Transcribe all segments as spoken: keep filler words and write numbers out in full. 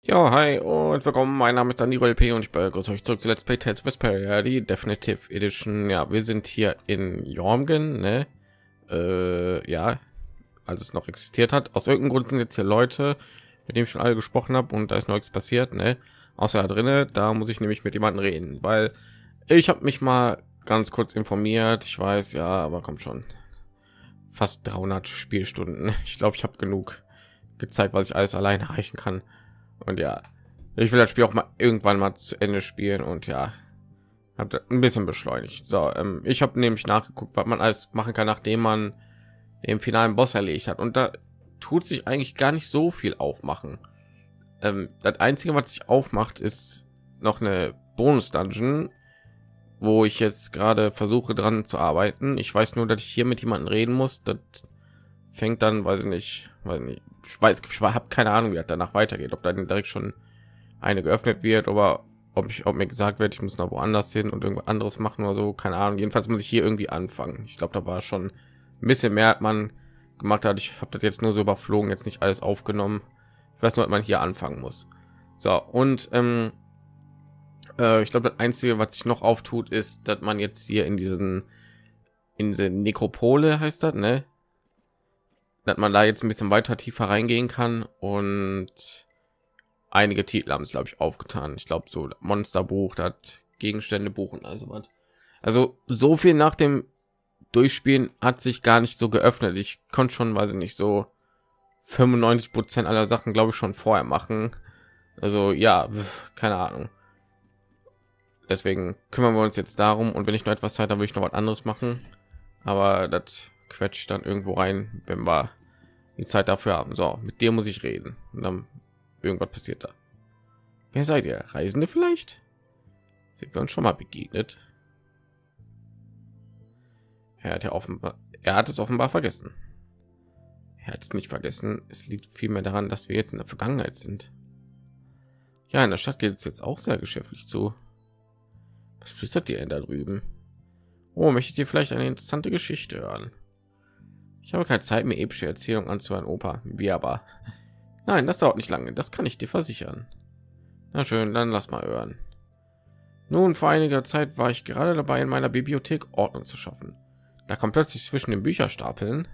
Ja, hi und willkommen. Mein Name ist Danilo L P und ich begrüße euch zurück zu Let's Play Tales of Vesperia, die Definitive Edition. Ja, wir sind hier in Jormgen, ne? Äh, ja, als es noch existiert hat. Aus irgendeinem Grund sind jetzt hier Leute, mit denen ich schon alle gesprochen habe und da ist noch nichts passiert, ne? Außer da drinne, da muss ich nämlich mit jemandem reden, weil ich habe mich mal ganz kurz informiert. Ich weiß, ja, aber kommt schon. Fast dreihundert Spielstunden. Ich glaube, ich habe genug gezeigt, was ich alles alleine erreichen kann. Und ja, ich will das Spiel auch mal irgendwann mal zu Ende spielen und ja, habe ein bisschen beschleunigt. So, ähm, ich habe nämlich nachgeguckt, was man alles machen kann, nachdem man den finalen Boss erledigt hat. Und da tut sich eigentlich gar nicht so viel aufmachen. Ähm, das Einzige, was sich aufmacht, ist noch eine Bonus-Dungeon, wo ich jetzt gerade versuche dran zu arbeiten. Ich weiß nur, dass ich hier mit jemandem reden muss. Das fängt dann, weiß ich nicht, weiß nicht. Ich weiß, ich habe keine Ahnung, wie das danach weitergeht, ob dann direkt schon eine geöffnet wird, aber ob ich, ob mir gesagt wird, ich muss noch woanders hin und irgendwas anderes machen oder so, keine Ahnung. Jedenfalls muss ich hier irgendwie anfangen. Ich glaube, da war schon ein bisschen mehr, hat man gemacht hat. Ich habe das jetzt nur so überflogen, jetzt nicht alles aufgenommen. Ich weiß nur, dass man hier anfangen muss. So, und ähm, äh, ich glaube, das Einzige, was sich noch auftut, ist, dass man jetzt hier in diesen in diese Nekropole heißt das, ne? Dass man da jetzt ein bisschen weiter tiefer reingehen kann und einige Titel haben es, glaube ich, aufgetan. Ich glaube, so Monsterbuch, das Gegenstände buchen, also was. Also so viel nach dem Durchspielen hat sich gar nicht so geöffnet. Ich konnte schon, weiß ich nicht, so fünfundneunzig Prozent aller Sachen, glaube ich, schon vorher machen. Also ja, keine Ahnung. Deswegen kümmern wir uns jetzt darum, und wenn ich noch etwas Zeit habe, will ich noch was anderes machen. Aber das quetscht dann irgendwo rein, wenn wir die Zeit dafür haben. So, mit dir muss ich reden. Und dann irgendwas passiert da. Wer seid ihr? Reisende vielleicht? Sind wir uns schon mal begegnet? Er hat ja offenbar, er hat es offenbar vergessen. Er hat es nicht vergessen. Es liegt vielmehr daran, dass wir jetzt in der Vergangenheit sind. Ja, in der Stadt geht es jetzt auch sehr geschäftlich zu. Was flüstert ihr denn da drüben? Oh, möchtet ihr vielleicht eine interessante Geschichte hören? Ich habe keine Zeit, mir epische Erzählungen anzuhören, Opa. Wie aber? Nein, das dauert nicht lange. Das kann ich dir versichern. Na schön, dann lass mal hören. Nun, vor einiger Zeit war ich gerade dabei, in meiner Bibliothek Ordnung zu schaffen. Da kommt plötzlich zwischen den Bücherstapeln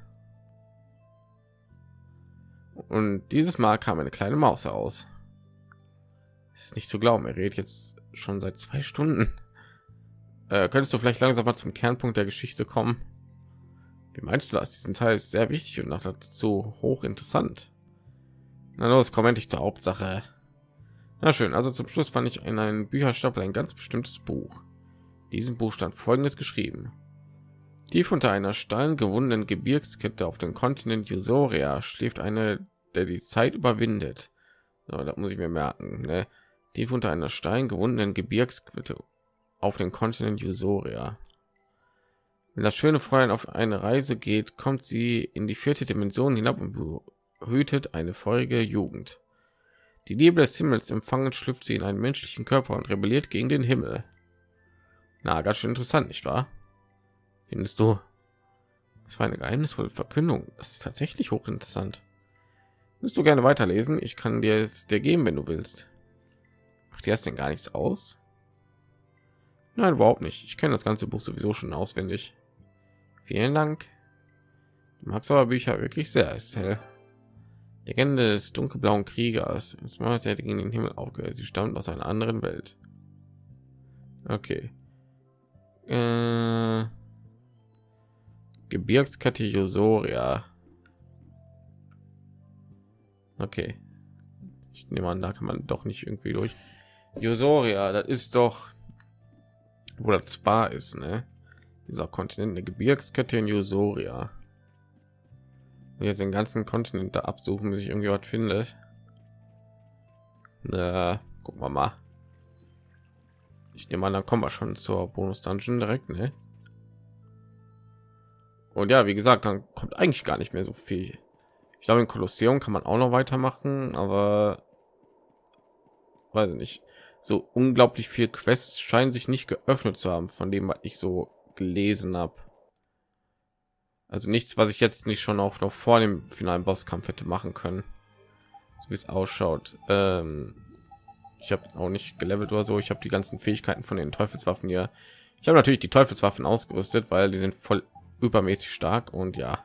und dieses Mal kam eine kleine Maus heraus. Das ist nicht zu glauben. Er redet jetzt schon seit zwei Stunden. Äh, könntest du vielleicht langsam mal zum Kernpunkt der Geschichte kommen? Wie meinst du das? Diesen Teil ist sehr wichtig und noch dazu hoch interessant. Na los, komm endlich zur Hauptsache. Na schön, also zum Schluss fand ich in einem Bücherstapel ein ganz bestimmtes Buch. In diesem Buch stand Folgendes geschrieben: Tief unter einer steilen gewundenen Gebirgskette auf dem Kontinent Jusoria schläft eine, der die Zeit überwindet. So, das muss ich mir merken. Ne? Tief unter einer steilen gewundenen Gebirgskette auf dem Kontinent Jusoria. Wenn das schöne Fräulein auf eine Reise geht, kommt sie in die vierte Dimension hinab und behütet eine feurige Jugend. Die Liebe des Himmels empfangen, schlüpft sie in einen menschlichen Körper und rebelliert gegen den Himmel. Na, ganz schön interessant, nicht wahr? Findest du? Das war eine geheimnisvolle Verkündung. Das ist tatsächlich hochinteressant. Willst du gerne weiterlesen? Ich kann dir es dir geben, wenn du willst. Macht dir das denn gar nichts aus? Nein, überhaupt nicht. Ich kenne das ganze Buch sowieso schon auswendig. Vielen Dank. Du magst aber Bücher wirklich sehr, Estelle. Legende des dunkelblauen Kriegers. Das Mal hat gegen den Himmel aufgehört. Sie stammt aus einer anderen Welt. Okay. Äh, Gebirgskette Jusoria. Okay. Ich nehme an, da kann man doch nicht irgendwie durch. Jusoria, das ist doch, wo das Spa ist, ne? Dieser Kontinent, eine Gebirgskette in Jusoria. Und jetzt den ganzen Kontinent da absuchen, bis ich irgendwie was findet. Na, gucken wir mal. Ich nehme an, dann kommen wir schon zur Bonus Dungeon direkt, ne? Und ja, wie gesagt, dann kommt eigentlich gar nicht mehr so viel. Ich glaube, in Kolosseum kann man auch noch weitermachen, aber weiß nicht. So unglaublich viel Quests scheinen sich nicht geöffnet zu haben, von dem was ich so gelesen habe. Also nichts, was ich jetzt nicht schon auch noch vor dem finalen Bosskampf hätte machen können, so wie es ausschaut. Ähm, Ich habe auch nicht gelevelt oder so. Ich habe die ganzen Fähigkeiten von den Teufelswaffen hier. Ich habe natürlich die Teufelswaffen ausgerüstet, weil die sind voll übermäßig stark. Und ja,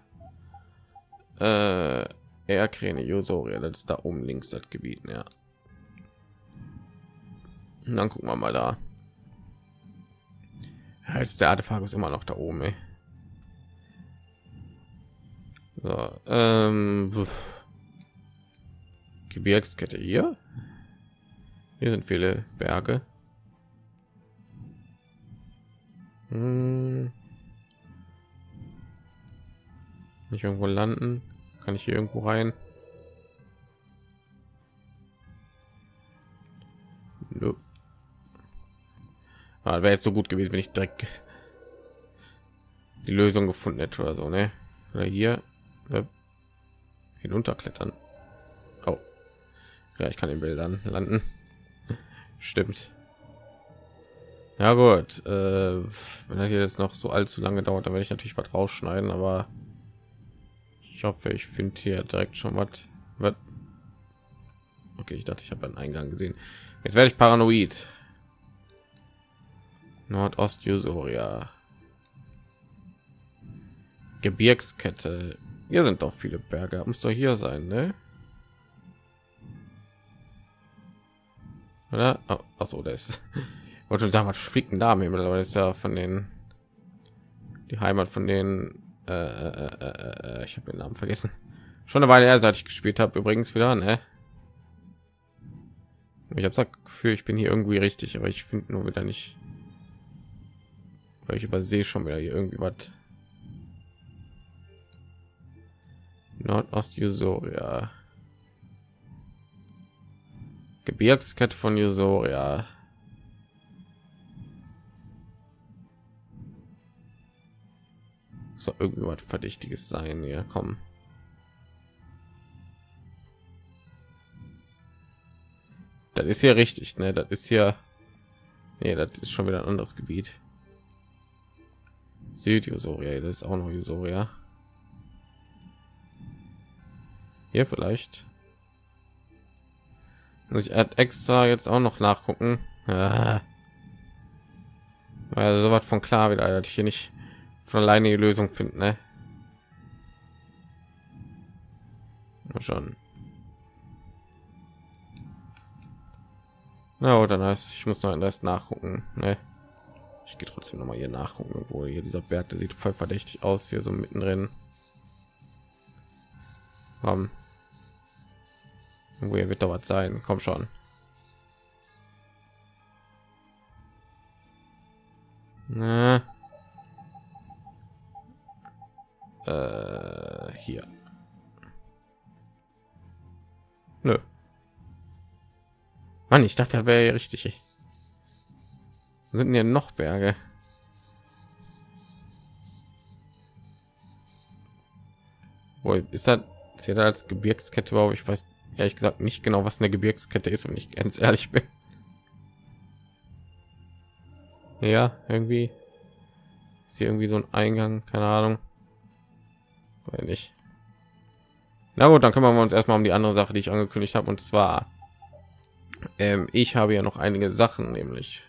äh, Erkräne, Josoria, das ist da oben links das Gebiet. Ja, und dann gucken wir mal da. Ja, jetzt der Artefakt immer noch da oben. Ey. So, ähm, Gebirgskette hier. Hier sind viele Berge. Hm. Nicht irgendwo landen? Kann ich hier irgendwo rein? Nö. Ah, wäre jetzt so gut gewesen, wenn ich direkt die Lösung gefunden hätte oder so, ne? Oder hier ne? Hinunterklettern. Oh, ja, ich kann in Bildern landen. Stimmt. Ja gut, äh, wenn das hier jetzt noch so allzu lange dauert, dann werde ich natürlich was rausschneiden, aber ich hoffe, ich finde hier direkt schon was. was. Okay, ich dachte, ich habe einen Eingang gesehen. Jetzt werde ich paranoid. Nordost Josoria. Gebirgskette. Hier sind doch viele Berge. Muss doch hier sein, ne? Oder? Oh, achso, das ist. Ich wollte schon sagen, was fliegt denn da am Himmel, aber das ist ja von den die Heimat von den äh, äh, äh, äh, ich habe den Namen vergessen. Schon eine Weile her, seit ich gespielt habe, übrigens wieder, ne? Ich habe das Gefühl, ich bin hier irgendwie richtig, aber ich finde nur wieder nicht. Weil ich übersehe schon wieder hier irgendwie was. Nordost Josoria. Gebirgskette von Josoria. So irgendwie was Verdächtiges sein hier. Komm. Das ist hier richtig, ne? Das ist hier. Nee, das ist schon wieder ein anderes Gebiet. Südjosoria, das ist auch noch Josoria. Hier vielleicht. Muss ich extra jetzt auch noch nachgucken. Ah. Also so was von klar wieder, dass ich hier nicht von alleine die Lösung finden, ne? Mal schon. Na, dann heißt, ich muss noch den Rest nachgucken, ne? Ich gehe trotzdem noch mal hier nachgucken, wo hier dieser Berg, der sieht voll verdächtig aus, hier so mittendrin. Um, wo hier wird da was sein? Komm schon. Na. Äh, hier. Nö. Mann, ich dachte, da wäre ja richtig. Wo sind denn hier noch Berge? Wo ist das? Ist ja da als Gebirgskette überhaupt? Ich weiß ehrlich gesagt nicht genau, was eine Gebirgskette ist, wenn ich ganz ehrlich bin. Ja, irgendwie ist hier irgendwie so ein Eingang, keine Ahnung. Weil nicht. Na gut, dann kümmern wir uns erstmal um die andere Sache, die ich angekündigt habe, und zwar ähm, ich habe ja noch einige Sachen, nämlich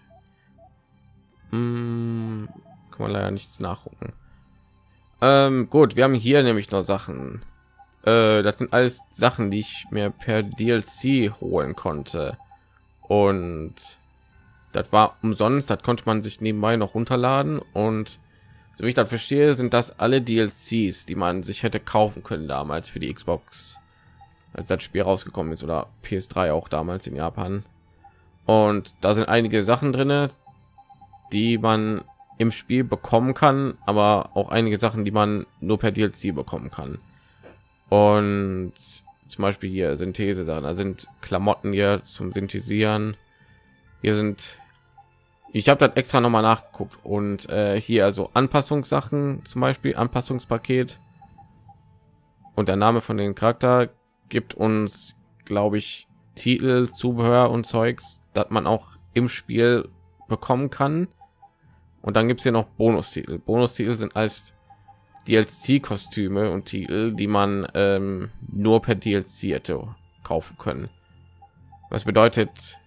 hm, kann man leider nichts nachgucken. Ähm, gut, wir haben hier nämlich noch Sachen. Äh, das sind alles Sachen, die ich mir per D L C holen konnte, und das war umsonst. Das konnte man sich nebenbei noch runterladen, und so wie ich das verstehe, sind das alle D L Cs, die man sich hätte kaufen können damals für die Xbox, als das Spiel rausgekommen ist, oder P S drei auch damals in Japan. Und da sind einige Sachen drinne, die man im Spiel bekommen kann, aber auch einige Sachen, die man nur per D L C bekommen kann. Und zum Beispiel hier Synthese Sachen, da sind Klamotten hier zum Synthetisieren. Hier sind, ich habe das extra noch mal nachgeguckt, und äh, hier also Anpassungssachen, zum Beispiel Anpassungspaket, und der Name von den Charakter gibt uns, glaube ich, Titel, Zubehör und Zeugs, das man auch im Spiel bekommen kann. Und dann gibt es hier noch Bonustitel. Bonustitel sind als D L C-Kostüme und Titel, die man ähm, nur per D L C hätte kaufen können. Was bedeutet,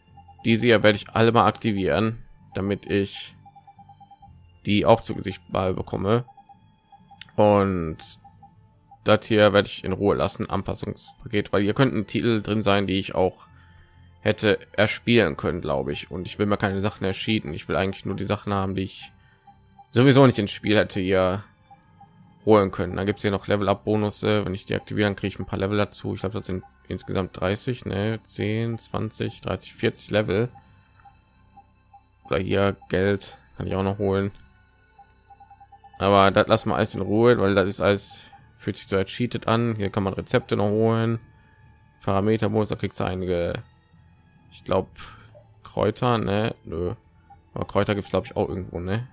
diese hier werde ich alle mal aktivieren, damit ich die auch zu Gesicht mal bekomme. Und das hier werde ich in Ruhe lassen, Anpassungspaket, weil hier könnten Titel drin sein, die ich auch hätte erspielen können, glaube ich. Und ich will mir keine Sachen erschienen. Ich will eigentlich nur die Sachen haben, die ich sowieso nicht ins Spiel hätte hier holen können. Dann gibt es hier noch Level Up Bonusse. Wenn ich die aktivieren, kriege ich ein paar Level dazu. Ich glaube, das sind insgesamt dreißig, ne, zehn, zwanzig, dreißig, vierzig Level. Oder hier Geld kann ich auch noch holen. Aber das lassen wir alles in Ruhe, weil das ist alles, fühlt sich so als cheated an. Hier kann man Rezepte noch holen. Parametermodus, da kriegst du einige, ich glaube, Kräuter, ne? Nö. Aber Kräuter gibt es, glaube ich, auch irgendwo, ne?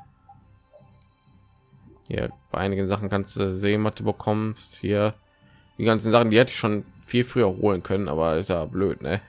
Hier bei einigen Sachen kannst du sehen, was du bekommst. Hier die ganzen Sachen, die hätte ich schon viel früher holen können, aber ist ja blöd, ne?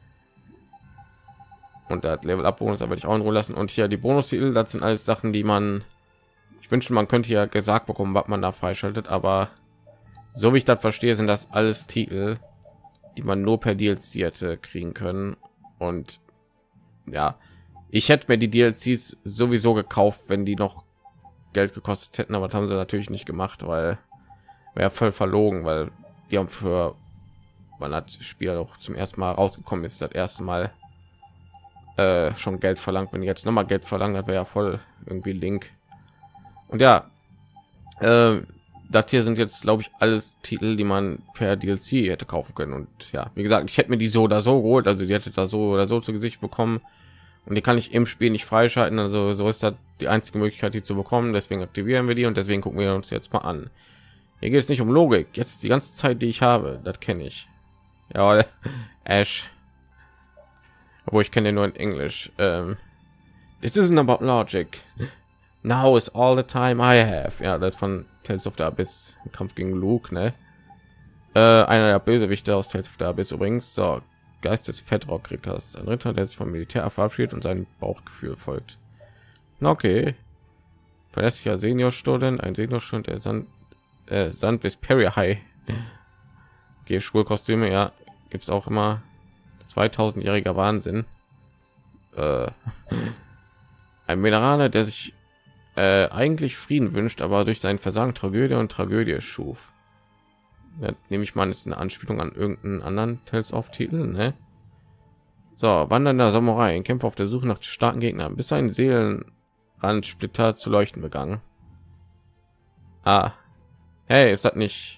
Und das Level Up Bonus, aber ich auch in Ruhe lassen. Und hier die Bonus-Titel, das sind alles Sachen, die man, ich wünsche, man könnte ja gesagt bekommen, was man da freischaltet, aber so wie ich das verstehe, sind das alles Titel, die man nur per D L C hätte kriegen können. Und ja, ich hätte mir die D L Cs sowieso gekauft, wenn die noch Geld gekostet hätten, aber das haben sie natürlich nicht gemacht, weil wäre voll verlogen, weil die haben für, wann das Spiel auch zum ersten Mal rausgekommen ist, das erste Mal äh, schon Geld verlangt. Wenn die jetzt noch mal Geld verlangen, das wäre ja voll irgendwie Link. Und ja, äh, das hier sind jetzt, glaube ich, alles Titel, die man per D L C hätte kaufen können. Und ja, wie gesagt, ich hätte mir die so oder so geholt, also die hätte da so oder so zu Gesicht bekommen. Und die kann ich im Spiel nicht freischalten, also so ist das die einzige Möglichkeit, die zu bekommen. Deswegen aktivieren wir die und deswegen gucken wir uns jetzt mal an. Hier geht es nicht um Logik, jetzt die ganze Zeit, die ich habe, das kenne ich. Ja, Ash, obwohl ich kenne den nur in Englisch. Um, This isn't about logic. Now is all the time I have. Ja, das ist von Tales of the Abyss, im Kampf gegen Luke, ne? Äh, einer der Bösewichte aus Tales of the Abyss übrigens. So, Geist des Fettrock-Ritters, ein Ritter, der sich vom Militär verabschiedet und sein Bauchgefühl folgt. Okay. Verlässlicher Seniorstudent, ein Seniorstudent, der Sand, äh, Sand Vesperia High. Okay, Schulkostüme, ja, gibt es auch immer. zweitausendjähriger Wahnsinn. Äh, ein Mineraler, der sich äh, eigentlich Frieden wünscht, aber durch sein Versagen Tragödie und Tragödie schuf. Ja, nehme ich mal, ist eine Anspielung an irgendeinen anderen Tales of Titel, ne? So, wandernder Samurai, ein Kämpfer auf der Suche nach starken Gegnern, bis ein Seelenrandsplitter zu leuchten begangen. Ah, hey, ist das nicht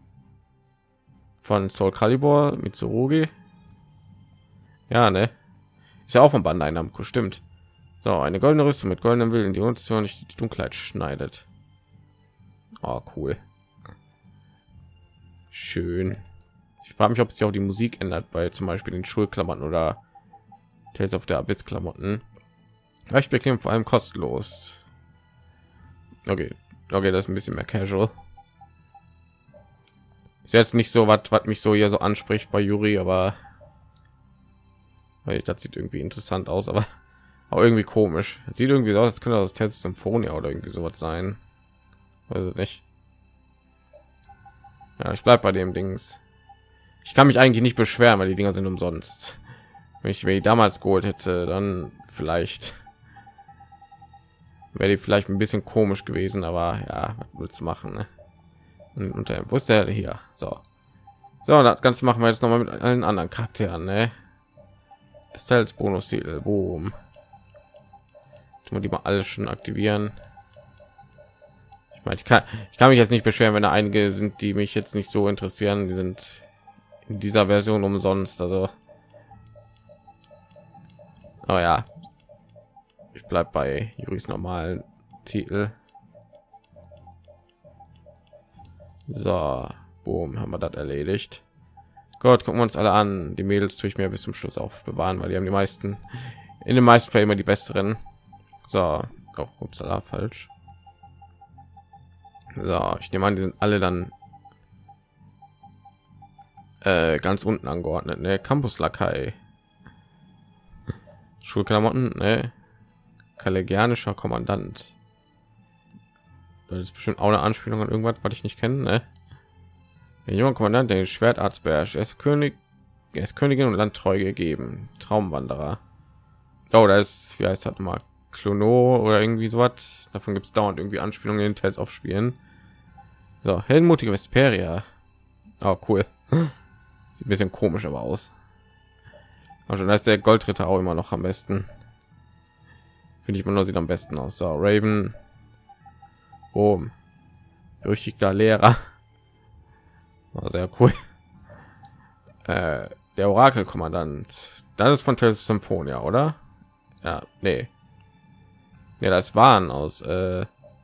von Soul Calibur mit Mitsurugi? Ja, ne? Ist ja auch von Bandai Namco, stimmt. So, eine goldene Rüstung mit goldenen Willen, die uns nicht die Dunkelheit schneidet. Oh, cool. Schön. Ich frage mich, ob sich auch die Musik ändert bei zum Beispiel den Schulklamotten oder Tales of the Abyss Klamotten. Ich bekäme vor allem kostenlos. Okay, okay, das ist ein bisschen mehr casual. Ist jetzt nicht so was, was mich so hier so anspricht bei Yuri, aber weil das sieht irgendwie interessant aus, aber auch irgendwie komisch. Das sieht irgendwie so aus, als könnte das Tales Symphonia oder irgendwie sowas sein. Weiß ich nicht. Ja, ich bleib bei dem Dings. Ich kann mich eigentlich nicht beschweren, weil die Dinger sind umsonst. Wenn ich mir die damals geholt hätte, dann vielleicht wäre die vielleicht ein bisschen komisch gewesen, aber ja, was willst du machen, ne? Und unter wo ist der hier? So, so, das Ganze machen wir jetzt noch mal mit allen anderen Charakteren, ne? Estelles Bonus-Titel, boom. Tun wir die mal alles schon aktivieren. Ich meine, ich kann, ich kann mich jetzt nicht beschweren, wenn da einige sind, die mich jetzt nicht so interessieren. Die sind in dieser Version umsonst, also. Oh ja, ich bleib bei Juris normalen Titel. So, boom, haben wir das erledigt. Gott, gucken wir uns alle an. Die Mädels tue ich mir bis zum Schluss aufbewahren, weil die haben die meisten, in den meisten Fällen immer die besseren. So, oh, upsala, falsch. So, ich nehme an, die sind alle dann äh, ganz unten angeordnet, ne? Campus Lakai, Schulklamotten, ne? Kollegianischer Kommandant. Das ist bestimmt auch eine Anspielung an irgendwas, was ich nicht kenne, ne? Der junge Kommandant, der Schwertarzt beherrscht, er ist König, er ist Königin und Landtreu gegeben. Traumwanderer. Oh, da ist, wie heißt das mal, Klono oder irgendwie so was. Davon gibt es dauernd irgendwie Anspielungen in Tales of Spielen. So, heldenmutige Vesperia. Oh, cool. Sieht ein bisschen komisch aber aus. Also da ist der Goldritter auch immer noch am besten. Finde ich, man nur sieht am besten aus. So, Raven. Boom. Berüchtigter Lehrer. War sehr cool. Äh, der Orakelkommandant. Das ist von Tales of Symphonia, oder? Ja, nee. Ja, das waren aus äh,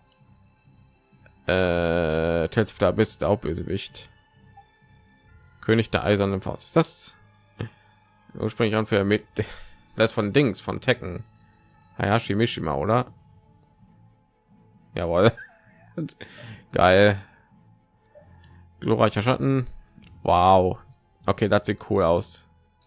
äh, Tales of the Abyss, der Hauptbösewicht. König der eisernen Faust. Ist das ursprünglich an für mit das von Dings von Tekken? Hayashi Mishima, oder? Jawohl. Geil. Glorreicher Schatten. Wow. Okay, das sieht cool aus.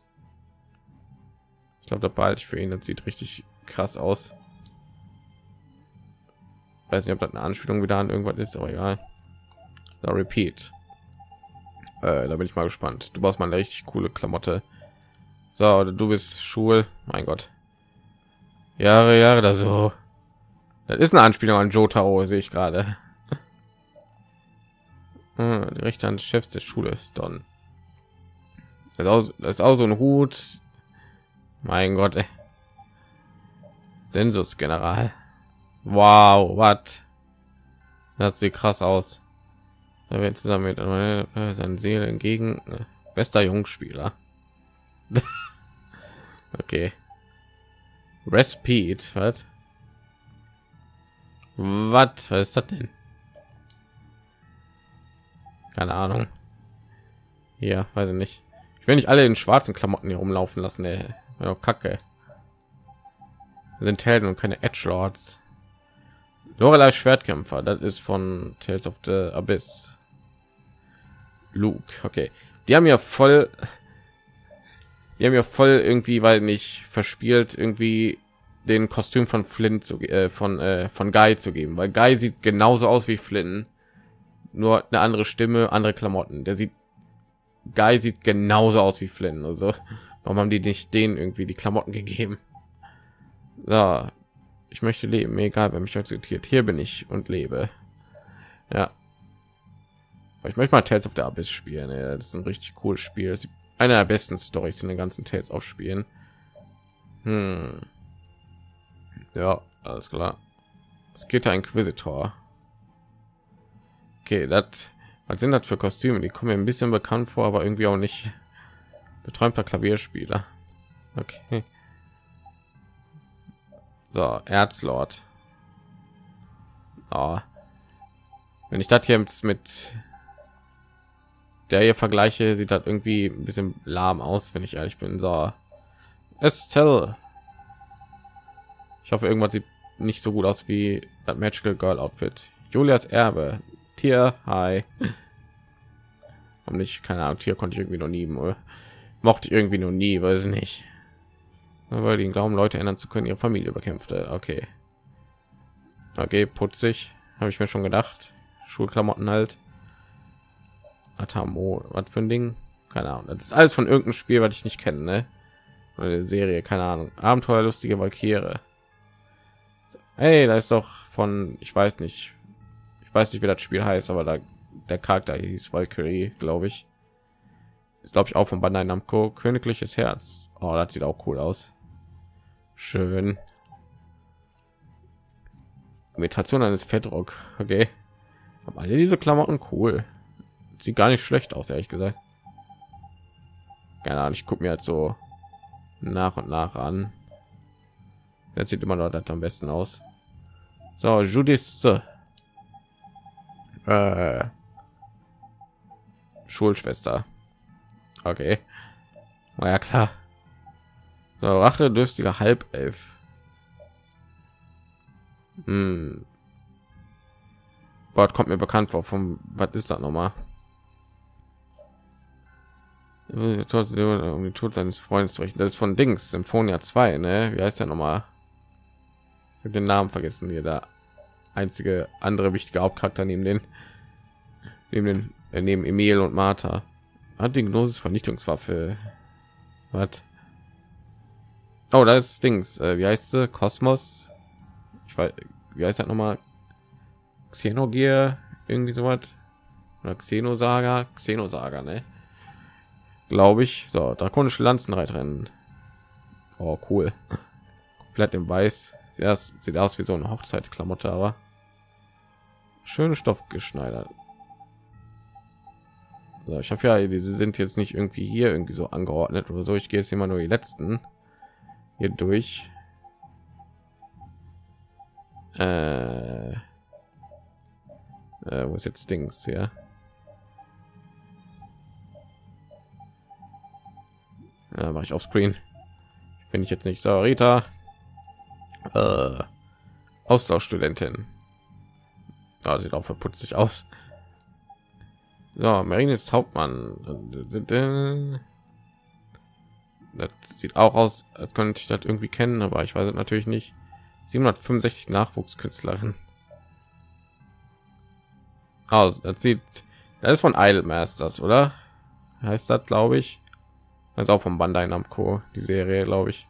Ich glaube, da behalte ich für ihn. Das sieht richtig krass aus. Weiß nicht, ob das eine Anspielung wieder an irgendwas ist, aber egal. Da repeat. Äh, da bin ich mal gespannt. Du brauchst mal eine richtig coole Klamotte. So, du bist Schul. Mein Gott. Jahre, Jahre da so. Das ist eine Anspielung an Jotaro, sehe ich gerade. Ah, die Rechte an des Chefs der Schule ist Don. Das ist auch, das ist auch so ein Hut. Mein Gott, ey. Sensus General. Wow, was? Das sieht krass aus. Da wird zusammen mit äh, seine Seele entgegen. Äh, bester Jungspieler. Okay. Respied, was? Was? Was ist das denn? Keine Ahnung. Ja, weiß ich nicht. Ich will nicht alle in schwarzen Klamotten hier rumlaufen lassen. Ey. Doch Kacke. Wir sind Helden und keine Edgelords. Lorelei Schwertkämpfer, das ist von Tales of the Abyss. Luke, okay. Die haben ja voll, die haben ja voll irgendwie, weil nicht verspielt, irgendwie den Kostüm von Flint zu, äh, von äh, von Guy zu geben, weil Guy sieht genauso aus wie Flint, nur eine andere Stimme, andere Klamotten. Der sieht, Guy sieht genauso aus wie Flint, also warum haben die nicht denen irgendwie die Klamotten gegeben? So. Ich möchte leben, egal wer mich akzeptiert. Hier bin ich und lebe. Ja. Aber ich möchte mal Tales of the Abyss spielen. Ey. Das ist ein richtig cooles Spiel. Das ist eine der besten Storys in den ganzen Tales of Spielen. Hm. Ja, alles klar. Es geht ein Inquisitor. Okay, das. Was sind das für Kostüme? Die kommen mir ein bisschen bekannt vor, aber irgendwie auch nicht. Beträumter Klavierspieler. Okay. So, Erzlord. Oh. Wenn ich das hier jetzt mit der hier vergleiche, sieht das irgendwie ein bisschen lahm aus, wenn ich ehrlich bin. So, Estelle. Ich hoffe, irgendwas sieht nicht so gut aus wie das Magical Girl Outfit. Julias Erbe. Tier. Hi. Und nicht, keine Ahnung, Tier konnte ich irgendwie noch nie. Oder? Mochte ich irgendwie noch nie, weiß ich nicht. Weil die glauben, Leute ändern zu können, ihre Familie bekämpfte. Okay. Okay, putzig. Habe ich mir schon gedacht. Schulklamotten halt. Atamo, was für ein Ding? Keine Ahnung. Das ist alles von irgendeinem Spiel, was ich nicht kenne, ne? Oder eine Serie, keine Ahnung. Abenteuerlustige Valkyrie. Hey, da ist doch von, ich weiß nicht. Ich weiß nicht, wie das Spiel heißt, aber da der Charakter hieß Valkyrie, glaube ich. Ist glaube ich auch von Bandai Namco. Königliches Herz. Oh, das sieht auch cool aus. Schön. Imitation eines Fettrock. Okay. Aber alle diese Klamotten cool. Sieht gar nicht schlecht aus, ehrlich gesagt. Keine Ahnung, ich gucke mir halt so nach und nach an. Jetzt sieht immer noch das am besten aus. So, Judith. Äh, Schulschwester. Okay. Na ja, klar. So, Rache dürstiger Halbelf. Hm. Gott, kommt mir bekannt vor. Vom, was ist das nochmal? Um den Tod seines Freundes zu richten. Das ist von Dings, Symphonia zwei, ne? Wie heißt der nochmal? Ich habe den Namen vergessen. Hier der einzige andere wichtige Hauptcharakter neben den, neben den, äh, neben Emil und Martha. Hat die Gnosis Vernichtungswaffe. Was? Oh, da ist Dings. Äh, wie heißt sie? Kosmos. Ich weiß, wie heißt das noch mal? Xenogear, irgendwie so was. Oder Xenosaga, Xenosaga, ne? Glaube ich. So, drakonische Lanzenreiterin. Oh, cool. Komplett im Weiß. Ja, sieht aus wie so eine Hochzeitsklamotte, aber schön Stoff geschneidert. So, ich habe ja, diese sind jetzt nicht irgendwie hier irgendwie so angeordnet oder so. Ich gehe jetzt immer nur die letzten hier durch. Äh, äh, wo ist jetzt Dings hier? Ja, mache ich auf Screen. Finde ich jetzt nicht. So, Rita, äh, Austauschstudentin. Ja, sieht auch verputzig aus. So, Marine ist Hauptmann. Das sieht auch aus, als könnte ich das irgendwie kennen, aber ich weiß es natürlich nicht. siebenhundertfünfundsechzig Nachwuchskünstlerin. Also, das sieht, das ist von Idle Masters, oder? Heißt das, glaube ich. Das ist auch von Bandai Namco, die Serie, glaube ich.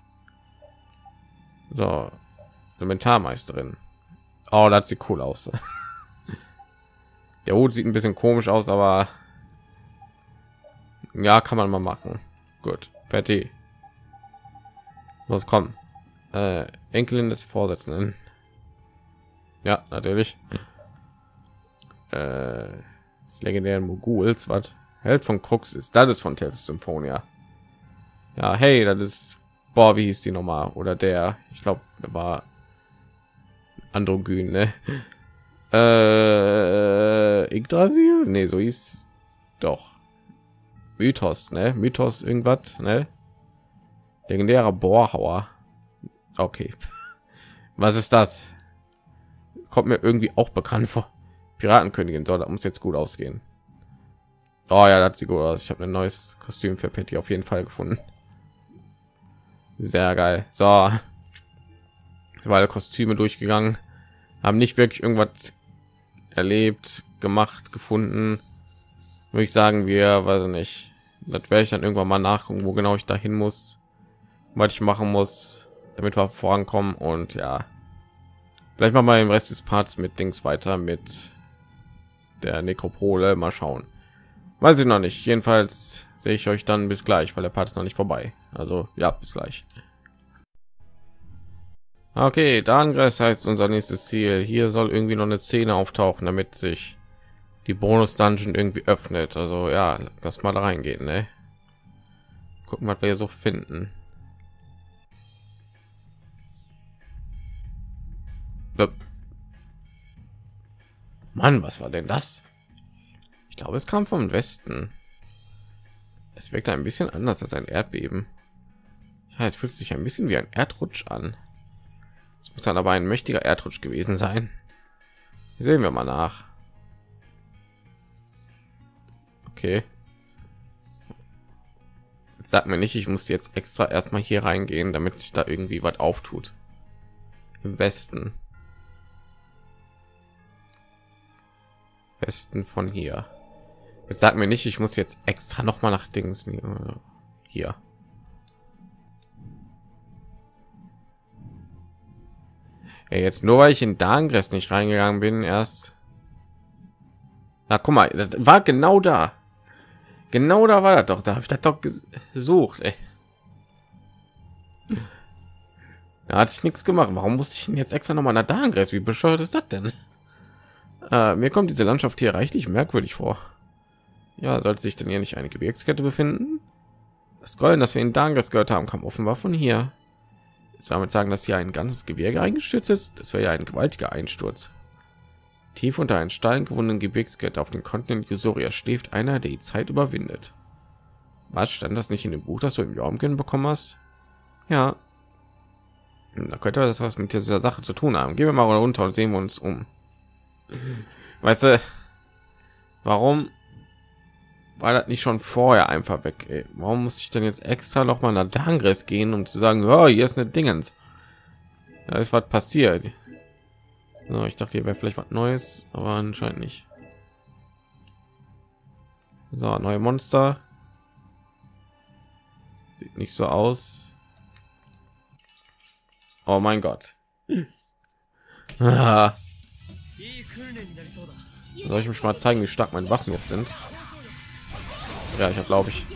So, Elementarmeisterin. Oh, das sieht cool aus. Der Hut sieht ein bisschen komisch aus, aber ja, kann man mal machen. Gut, fertig. Was kommt? Äh, Enkelin des Vorsitzenden. Ja, natürlich. Äh, des legendären Moguls, was? Held von Krux ist. Das ist von Tales Symphonia. Ja, hey, das ist, boah, wie hieß die nochmal? Oder der, ich glaube, der war Androgyn, ne? Äh, Yggdrasil? Nee, so hieß doch. Mythos, ne? Mythos irgendwas, ne? Legendärer Bohrhauer. Okay. Was ist das? Kommt mir irgendwie auch bekannt vor. Piratenkönigin, soll, das muss jetzt gut ausgehen. Oh ja, das sieht gut aus. Ich habe ein neues Kostüm für Patty auf jeden Fall gefunden. Sehr geil. So, weil Kostüme durchgegangen, haben nicht wirklich irgendwas erlebt, gemacht, gefunden. Würde ich sagen, wir, weiß ich nicht. Das werde ich dann irgendwann mal nachgucken, wo genau ich dahin muss, was ich machen muss, damit wir vorankommen. Und ja, vielleicht machen wir im Rest des Parts mit Dings weiter mit der Nekropole. Mal schauen. Weiß ich noch nicht. Jedenfalls sehe ich euch dann bis gleich, weil der Part ist noch nicht vorbei. Also ja, bis gleich. Okay, Dangress heißt unser nächstes Ziel. Hier soll irgendwie noch eine Szene auftauchen, damit sich die Bonus Dungeon irgendwie öffnet. Also ja, lass mal da reingehen, ne? Gucken, was wir hier so finden. Mann, was war denn das? Ich glaube, es kam vom Westen. Es wirkt ein bisschen anders als ein Erdbeben. Ja, es fühlt sich ein bisschen wie ein Erdrutsch an. Es muss dann aber ein mächtiger Erdrutsch gewesen sein. Sehen wir mal nach. Okay. Jetzt sagt mir nicht, ich muss jetzt extra erstmal hier reingehen, damit sich da irgendwie was auftut. Im Westen. Westen von hier. Jetzt sagt mir nicht, ich muss jetzt extra noch mal nach Dings hier. Ja, jetzt nur weil ich in Dangress nicht reingegangen bin, erst. Na, guck mal, das war genau da. Genau da war das doch. Da habe ich das doch gesucht. Ey. Da hatte ich nichts gemacht. Warum musste ich denn jetzt extra noch mal nach Dangress? Wie bescheuert ist das denn? Äh, mir kommt diese Landschaft hier reichlich merkwürdig vor. Ja, sollte sich denn hier nicht eine Gebirgskette befinden? Das Golden, das wir in Dangress gehört haben, kam offenbar von hier. Ist damit sagen, dass hier ein ganzes Gebirge eingestürzt ist? Das wäre ja ein gewaltiger Einsturz. Tief unter einen Stein gewundenen Gebirgskette auf dem Kontinent Yusoria schläft einer, der die Zeit überwindet. Was, stand das nicht in dem Buch, das du im Jormgen bekommen hast? Ja. Da könnte das was mit dieser Sache zu tun haben. Gehen wir mal runter und sehen wir uns um. Weißt du, warum war das nicht schon vorher einfach weg? Ey? Warum muss ich denn jetzt extra noch mal nach Dangress gehen, um zu sagen, ja, hier ist eine Dingens? Da ist was passiert. So, ich dachte, hier wäre vielleicht was Neues, aber anscheinend nicht. So, neue Monster. Sieht nicht so aus. Oh mein Gott. Ah. Soll ich mich mal zeigen, wie stark meine Waffen jetzt sind? Ja, ich habe, glaube ich,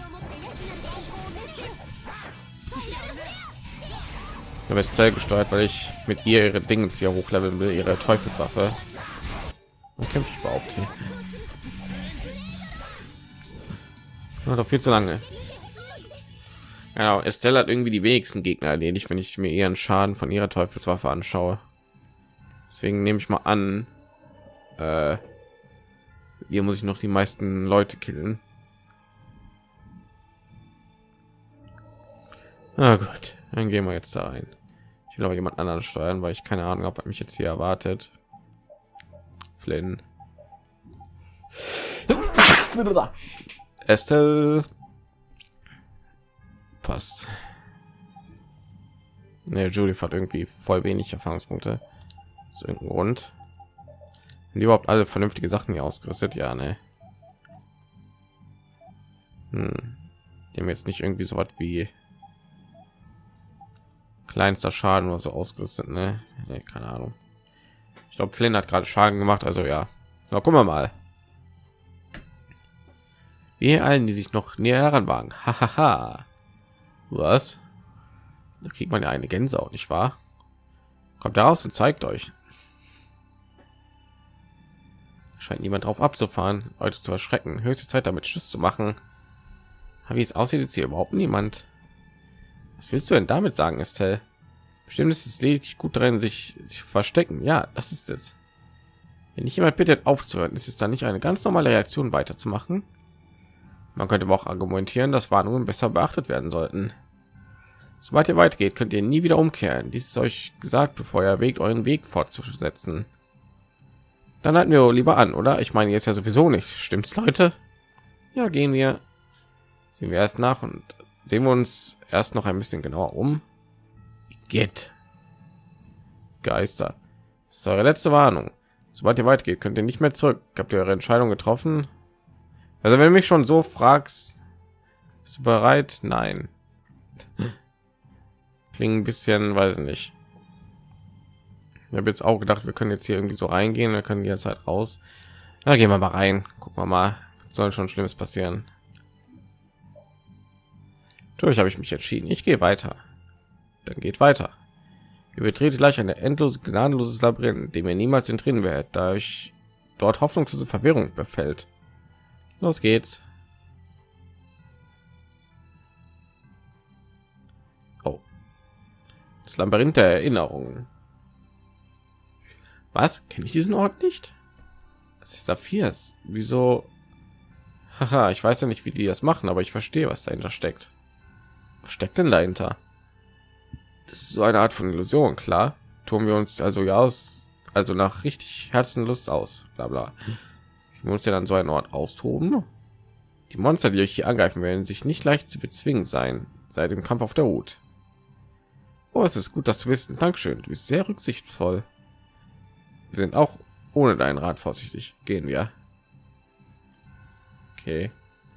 ich habe Estelle gesteuert, weil ich mit ihr ihre Dinge hier hochleveln will, ihre Teufelswaffe. Und kämpfe ich überhaupt hier? Ja, doch viel zu lange. Ja, Estelle hat irgendwie die wenigsten Gegner erledigt, wenn ich mir ihren Schaden von ihrer Teufelswaffe anschaue. Deswegen nehme ich mal an, äh, hier muss ich noch die meisten Leute killen. Na gut, dann gehen wir jetzt da rein. Ich will aber jemand anderen steuern, weil ich keine Ahnung habe, was mich jetzt hier erwartet. Flynn. Estelle. Passt. Ne, Judith hat irgendwie voll wenig Erfahrungspunkte. Aus irgendeinem Grund. Sind die überhaupt alle vernünftige Sachen hier ausgerüstet? Ja, ne. Hm. Die haben jetzt nicht irgendwie so was wie kleinster Schaden oder so ausgerüstet, ne? Nee, keine Ahnung. Ich glaube, Flynn hat gerade Schaden gemacht, also ja. Na, gucken wir mal. Wir allen, die sich noch näher heranwagen. Hahaha. Was? Da kriegt man ja eine Gänsehaut, nicht wahr? Kommt da raus und zeigt euch. Scheint niemand drauf abzufahren, Leute zu erschrecken. Höchste Zeit, damit Schluss zu machen. Aber wie es aussieht, ist hier überhaupt niemand. Was willst du denn damit sagen, Estelle? Bestimmt ist es lediglich gut darin, sich, sich verstecken. Ja, das ist es. Wenn nicht jemand bittet, aufzuhören, ist es dann nicht eine ganz normale Reaktion, weiterzumachen? Man könnte aber auch argumentieren, dass Warnungen besser beachtet werden sollten. Sobald ihr weitergeht, könnt ihr nie wieder umkehren. Dies ist euch gesagt, bevor ihr erwägt, euren Weg fortzusetzen. Dann halten wir lieber an, oder? Ich meine jetzt ja sowieso nicht. Stimmt's, Leute? Ja, gehen wir. Sehen wir erst nach und sehen wir uns erst noch ein bisschen genauer um. Geht. Geister. Das ist eure letzte Warnung. Sobald ihr weitergeht, könnt ihr nicht mehr zurück. Habt ihr eure Entscheidung getroffen? Also wenn du mich schon so fragst, bist du bereit? Nein. Klingt ein bisschen, weiß ich nicht. Ich habe jetzt auch gedacht, wir können jetzt hier irgendwie so reingehen, wir können jederzeit raus. Da gehen wir mal rein. Gucken wir mal, soll schon Schlimmes passieren. Durch habe ich mich entschieden. Ich gehe weiter. Dann geht weiter. Ihr betretet gleich eine endlose, gnadenloses Labyrinth, in dem ihr niemals entrinnen werdet, da euch dort hoffnungslose Verwirrung befällt. Los geht's. Oh. Das Labyrinth der Erinnerungen. Was? Kenne ich diesen Ort nicht? Das ist Saphirs. Wieso? Haha, ich weiß ja nicht, wie die das machen, aber ich verstehe, was dahinter steckt. Was steckt denn dahinter? Das ist so eine Art von Illusion, klar. Tun wir uns also ja aus, also nach richtig Herzenlust aus, bla bla. Wir uns ja dann so einen Ort austoben. Die Monster, die euch hier angreifen, werden sich nicht leicht zu bezwingen sein, seit dem Kampf auf der Hut. Oh, es ist gut, das zu wissen. Dankeschön, du bist sehr rücksichtsvoll. Wir sind auch ohne deinen Rat vorsichtig. Gehen wir. Okay.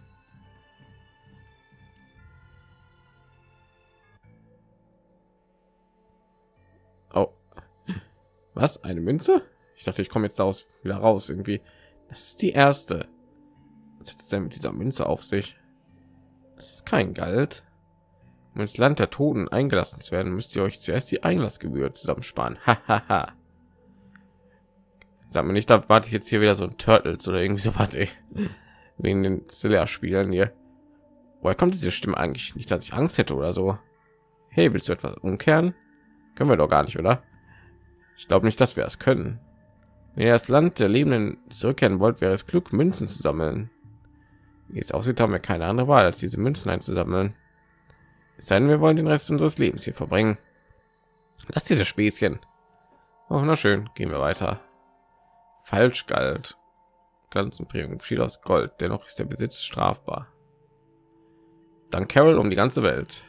Oh. Was? Eine Münze? Ich dachte, ich komme jetzt daraus wieder raus irgendwie. Das ist die erste. Was hat es denn mit dieser Münze auf sich? Das ist kein Geld. Um ins Land der Toten eingelassen zu werden, müsst ihr euch zuerst die Einlassgebühr zusammensparen. Hahaha. Sag mir nicht, da warte ich jetzt hier wieder so ein Turtles oder irgendwie so was, ey. Wegen den Zilla-Spielen hier. Woher kommt diese Stimme eigentlich? Nicht, dass ich Angst hätte oder so. Hey, willst du etwas umkehren? Können wir doch gar nicht, oder? Ich glaube nicht, dass wir es können. Wenn ihr das Land der Lebenden zurückkehren wollt, wäre es klug, Münzen zu sammeln. Wie es aussieht, haben wir keine andere Wahl, als diese Münzen einzusammeln. Es sei denn, wir wollen den Rest unseres Lebens hier verbringen. Lass diese Späßchen. Oh, na schön, gehen wir weiter. Falschgeld. Glanz und Prägung geschieht aus Gold, dennoch ist der Besitz strafbar. Dann Carol um die ganze Welt.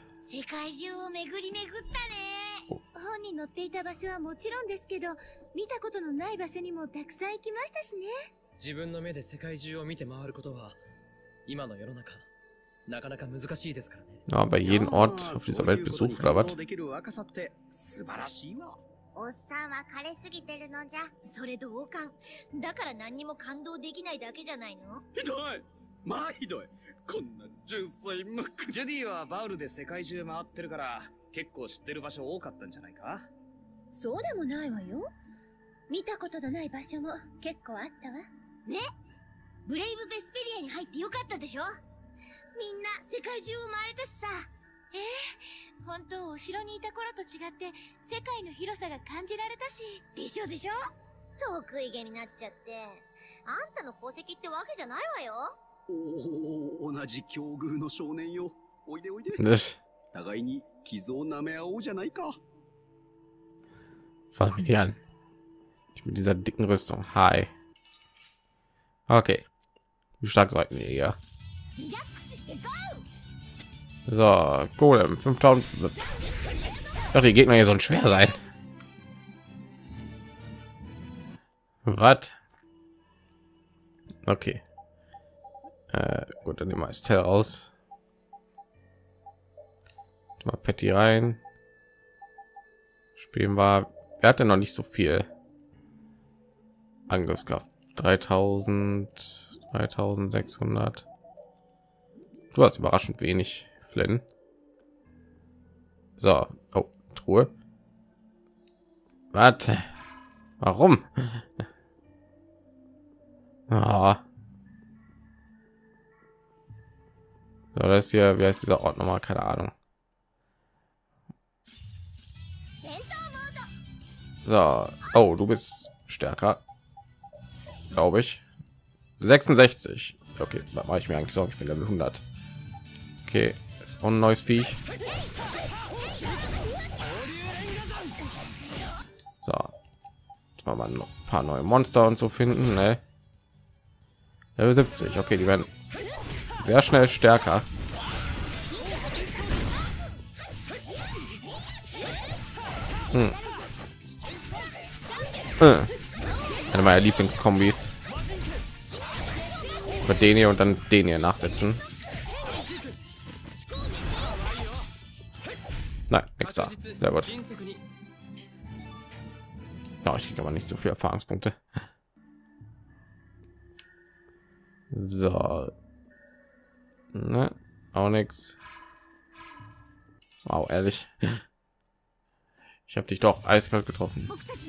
Oh. 乗っていた場所はもちろんですけど、見たことのない場所にもたくさん行きましたしね。 自分の目で世界中を見て回ることは今の世の中 Ja, bei jedem Ort auf dieser Welt besucht oder was? おっさんは枯れすぎてるのじゃ。それ同感。だから何にも感動できないだけじゃないの？ ひどい。まあひどい。こんな純粋無垢。ジュディはバウルで世界中回ってるから結構知ってる場所多かったんじゃないか？ そうでもないわよ。見たことのない場所も結構あったわ。ね？ブレイブ・ベスペリアに入ってよかったでしょ？みんな世界中を回れたしさ。ええ、本当お城にいた頃と違って世界の広さが感じられたし。でしょでしょ？得意げになっちゃって。あんたの功績ってわけじゃないわよ。 おお、同じ境遇の少年よ。おいでおいで。互いに傷を舐め合おうじゃないか。 Fass mich an. Ich mit dieser dicken Rüstung. Hi. Okay. Wie stark sollten wir hier? So, Golem, fünftausend. Doch, die Gegner hier sollen schwer sein. Was? Okay. Äh, gut, dann nehmen wir Estelle raus. Mal Patty rein. Spielen wir. Er hatte noch nicht so viel Angriffskraft. dreitausend, dreitausendsechshundert. Du hast überraschend wenig, Flynn. So, oh, Truhe. Warte, warum? Ah. So, das hier, wie heißt dieser Ort nochmal? Keine Ahnung. So, oh, du bist stärker, glaube ich. sechsundsechzig. Okay, da mache ich mir eigentlich Sorgen. Ich bin Level hundert. Okay, ist auch ein neues Viech. So, jetzt mal noch ein paar neue Monster und so finden. Ne? Level siebzig. Okay, die werden sehr schnell stärker. Hm. Eine meiner Lieblingskombis. Mit den hier und dann den hier nachsetzen. Nein, nix da. Sehr gut. Ja, ich kriege aber nicht so viele Erfahrungspunkte. So. Ne, auch nichts. Wow, ehrlich. Ich habe dich doch eiskalt getroffen.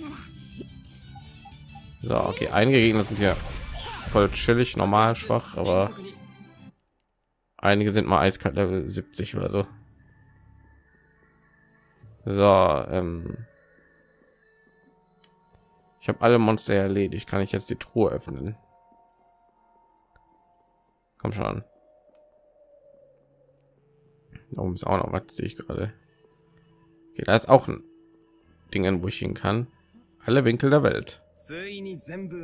So, okay, einige Gegner sind ja voll chillig, normal schwach, aber einige sind mal eiskalt Level siebzig oder so. So, ähm ich habe alle Monster erledigt. Kann ich jetzt die Truhe öffnen? Komm schon. Da oben ist auch noch was, sehe ich gerade. Okay, da ist auch ein Ding, wo ich hin kann. Alle Winkel der Welt. Okay,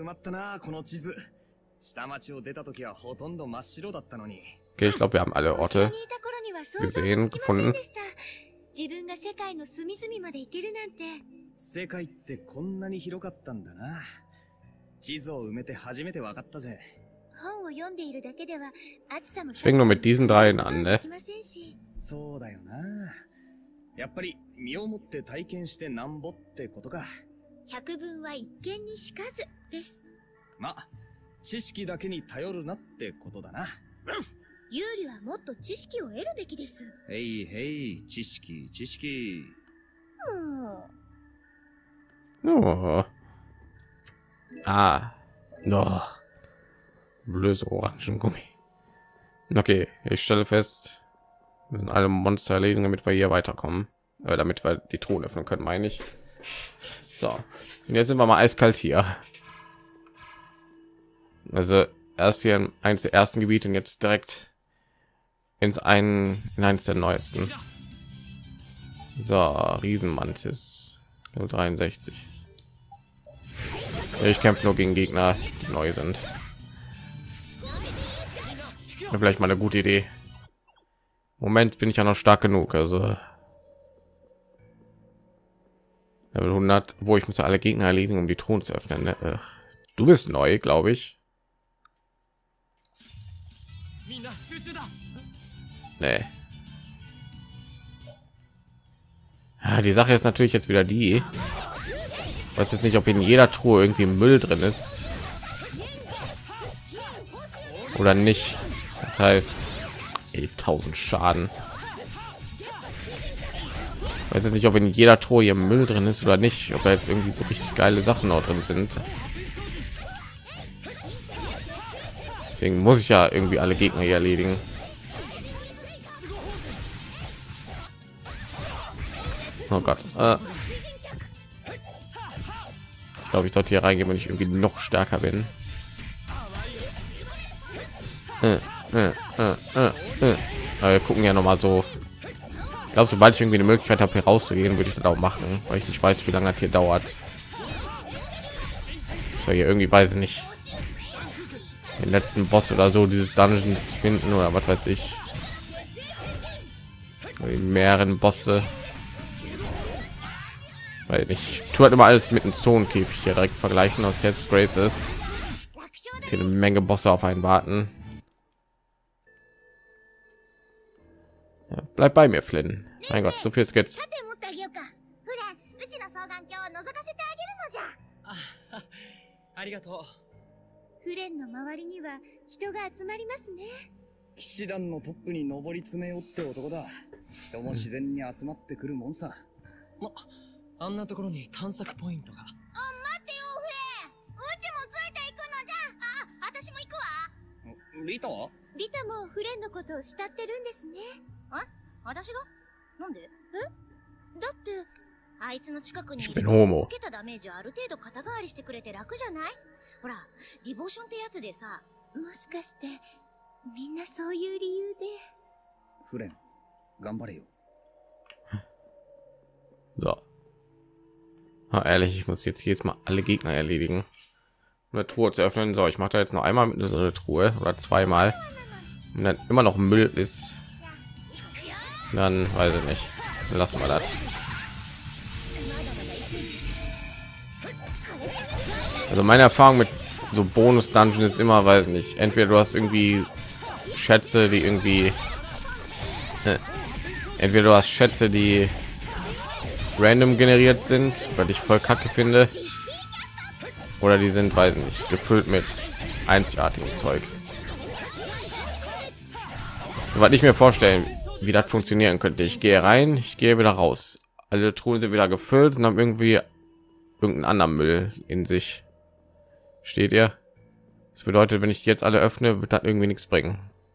ich glaube, wir haben alle Orte gesehen, gefunden. 自分が世界の隅々まで行けるなんて。 世界ってこんなに広かったんだな。地図を埋めて初めて分かったぜ。 本を読んでいるだけでは暑さも。 Ich fing nur mit diesen dreien an, ne? そうだよな。やっぱり身をもって体験してなんぼってことか。 百聞は一見にしかずです。 ま、知識だけに頼るなってことだな。 ユーリはもっと知識を得るべきです。 へいへい、知識、知識。 Oh. Ah. No. Blöse Orangengummi. Okay, ich stelle fest, wir müssen alle Monster erledigen, damit wir hier weiterkommen. Äh, damit wir die Truhe öffnen können, meine ich. So. Und jetzt sind wir mal eiskalt hier. Also erst hier eins der ersten Gebiete und jetzt direkt ins einen in eines der neuesten. So, Riesenmantis dreiundsechzig. Ich kämpfe nur gegen Gegner, die neu sind. Ja, vielleicht mal eine gute Idee. Moment bin ich ja noch stark genug, also Level hundert, wo ich muss alle Gegner erledigen, um die Truhen zu öffnen. Ne? Ach, du bist neu, glaube ich. Nee. Ja, die Sache ist natürlich jetzt wieder die, ich weiß jetzt nicht, ob in jeder Truhe irgendwie Müll drin ist oder nicht. Das heißt elftausend Schaden. Ich weiß jetzt nicht, ob in jeder Truhe hier Müll drin ist oder nicht, ob da jetzt irgendwie so richtig geile Sachen noch drin sind. Deswegen muss ich ja irgendwie alle Gegner hier erledigen. Oh Gott. Äh. Ich glaube, ich sollte hier reingehen, wenn ich irgendwie noch stärker bin. Äh, äh, äh, äh, äh. Wir gucken ja noch mal so. Ich glaube, sobald ich irgendwie eine Möglichkeit habe, hier rauszugehen, würde ich das auch machen, weil ich nicht weiß, wie lange das hier dauert. Das war hier irgendwie, weiß ich nicht, den letzten Boss oder so dieses Dungeons finden oder was weiß ich. Die mehreren Bosse. Weil ich tue halt immer alles mit dem Zonenkäfig hier direkt vergleichen aus Tales of Graces. Hier eine Menge Bosse auf einen warten. Ja, bleib bei mir, Flynn. Mein Gott, so viel Skits. ありがとう。 フレンの周りには人が集まりますね。 騎士団のトップに上り詰めよって男だ。人も自然に集まってくるもんさ。 ま、あんなところに探索ポイントが。 あ、待ってよ、フレン。うちもついていくのじゃ。あ、私も行くわ。 リタ？ リタもフレンのことを慕ってるんですね。あ、私が？なんで？え？だって。あいつの近くにいると受けたダメージをある程度肩代わりしてくれて楽じゃない？ほら、ディボーションってやつでさ。もしかして、みんなそういう理由で。 フレン、頑張れよ。 So. Ah, ehrlich, ich muss jetzt jedes Mal alle Gegner erledigen. Eine Truhe zu öffnen. So, ich mache da jetzt noch einmal mit so eine Truhe oder zweimal. Und dann immer noch Müll ist. Dann weiß ich nicht. Dann lassen wir das. Also meine Erfahrung mit so Bonus Dungeon ist immer, weiß nicht, entweder du hast irgendwie Schätze, die irgendwie äh, entweder du hast Schätze, die random generiert sind, weil ich voll kacke finde, oder die sind, weiß nicht, gefüllt mit einzigartigem Zeug. Soweit ich mir vorstellen, wie das funktionieren könnte. Ich gehe rein, ich gehe wieder raus. Alle Truhen sind wieder gefüllt und haben irgendwie irgendeinen anderen Müll in sich. Steht ihr? Das bedeutet, wenn ich die jetzt alle öffne, wird das irgendwie nichts bringen.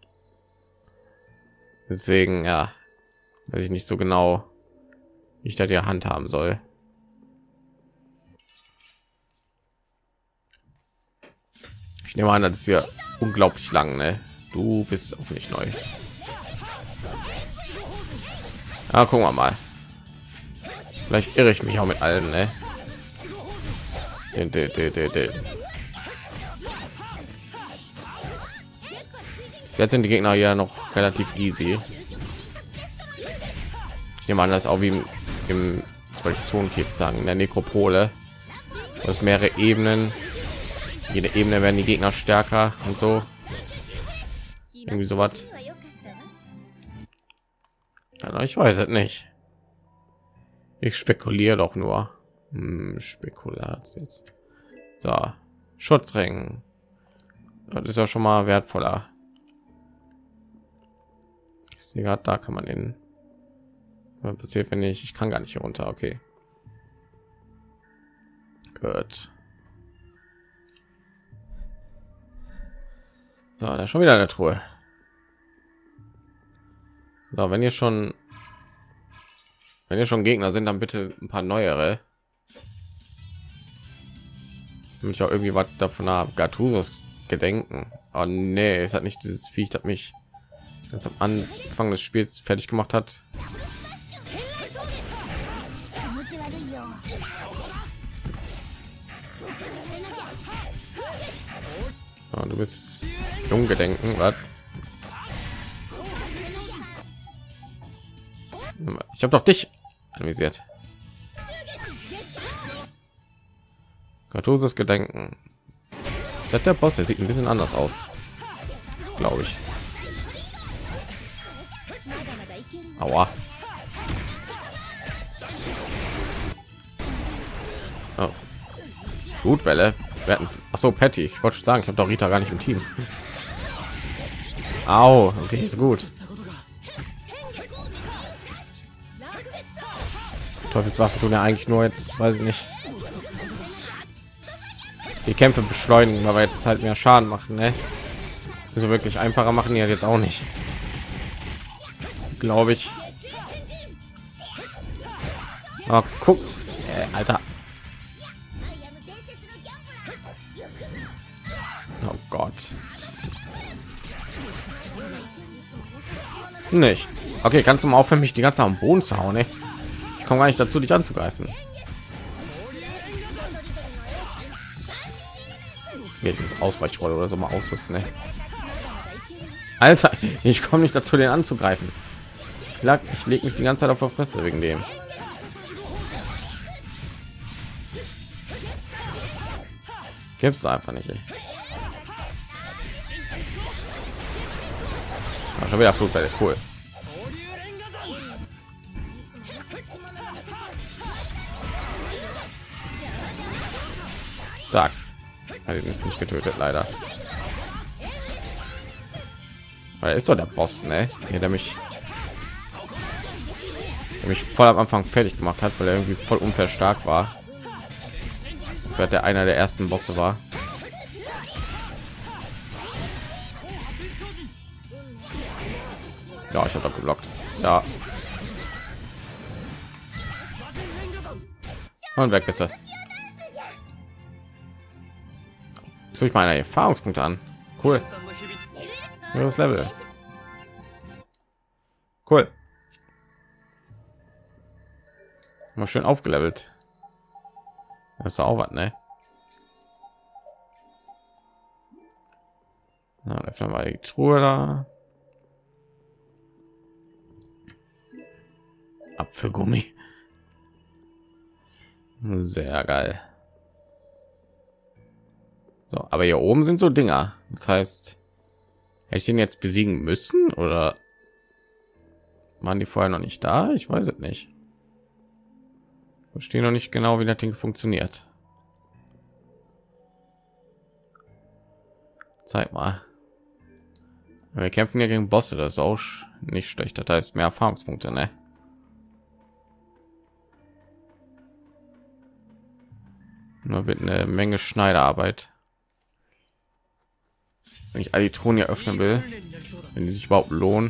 Deswegen, ja, weiß ich nicht so genau, wie ich da die Hand haben soll. Ich nehme an, das ist ja unglaublich lang, ne? Du bist auch nicht neu. Ja, gucken wir mal. Vielleicht irre ich mich auch mit allen, ne? Den, den, den, den, den. Jetzt sind die Gegner ja noch relativ easy. Ich nehme an, das ist auch wie im, im Zonenkäfig sagen, in der Nekropole. Das mehrere Ebenen. Jede Ebene werden die Gegner stärker und so. Irgendwie so was. Ja, ich weiß es nicht. Ich spekuliere doch nur. Hm, Spekulat jetzt. So, Schutzring. Das ist ja schon mal wertvoller. Ich sehe gerade, da kann man in. Was passiert, wenn ich? Ich kann gar nicht hier runter. Okay. Gut. So, da ist schon wieder eine Truhe. So, wenn ihr schon, wenn ihr schon Gegner sind, dann bitte ein paar neuere. Damit ich auch irgendwie was davon habe. Gattusos Gedenken. Oh nee, es hat nicht dieses Viech, das mich ganz am Anfang des Spiels fertig gemacht hat. Oh, du bist jung gedenken, was? Ich habe doch dich analysiert. Gattusos Gedenken. Ist das der Boss? Der sieht ein bisschen anders aus, glaube ich. Aua. Oh. Blutwelle. Wir hatten... Achso, Patty. Ich wollte schon sagen, ich habe doch Rita gar nicht im Team. Au. Okay, ist gut. Teufelswaffen tun ja eigentlich nur jetzt, weiß ich nicht, die Kämpfe beschleunigen, aber jetzt halt mehr Schaden machen, ne? So wirklich einfacher machen die halt jetzt auch nicht, glaube ich. Oh, guck, äh, Alter. Oh Gott. Nichts. Okay, kannst du mal aufhören, mich die ganze Zeit am Boden zu hauen, ne? Ich komme gar nicht dazu, dich anzugreifen. Ich muss Ausweichrolle oder so mal ausrüsten, ne? Alter, ich komme nicht dazu, den anzugreifen. Klar, ich lege mich die ganze Zeit auf der Fresse wegen dem. Gibt's da einfach nicht. Ey. Ah, schon wieder Flugwelle, cool. Zack. Hat ihn nicht getötet, leider. Weil er ist doch der Boss, ne? Hier, der mich, der mich voll am Anfang fertig gemacht hat, weil er irgendwie voll unfair stark war. Weil der einer der ersten Bosse war. Ja, ich habe doch geblockt. Ja. Und weg ist er. Soll ich meine Erfahrungspunkte an? Cool. Das Level. Cool. Mal schön aufgelevelt. Das ist auch was, ne? Na, öffnen wir die Truhe da. Apfelgummi. Sehr geil. So, aber hier oben sind so Dinger. Das heißt, hätte ich den jetzt besiegen müssen oder waren die vorher noch nicht da? Ich weiß es nicht. Ich verstehe noch nicht genau, wie das Ding funktioniert. Zeig mal. Wir kämpfen ja gegen Bosse, das ist auch nicht schlecht. Das heißt mehr Erfahrungspunkte, ne? Nur wird eine Menge Schneiderarbeit. Wenn ich all die Truhen hier öffnen will, wenn die sich überhaupt lohnen.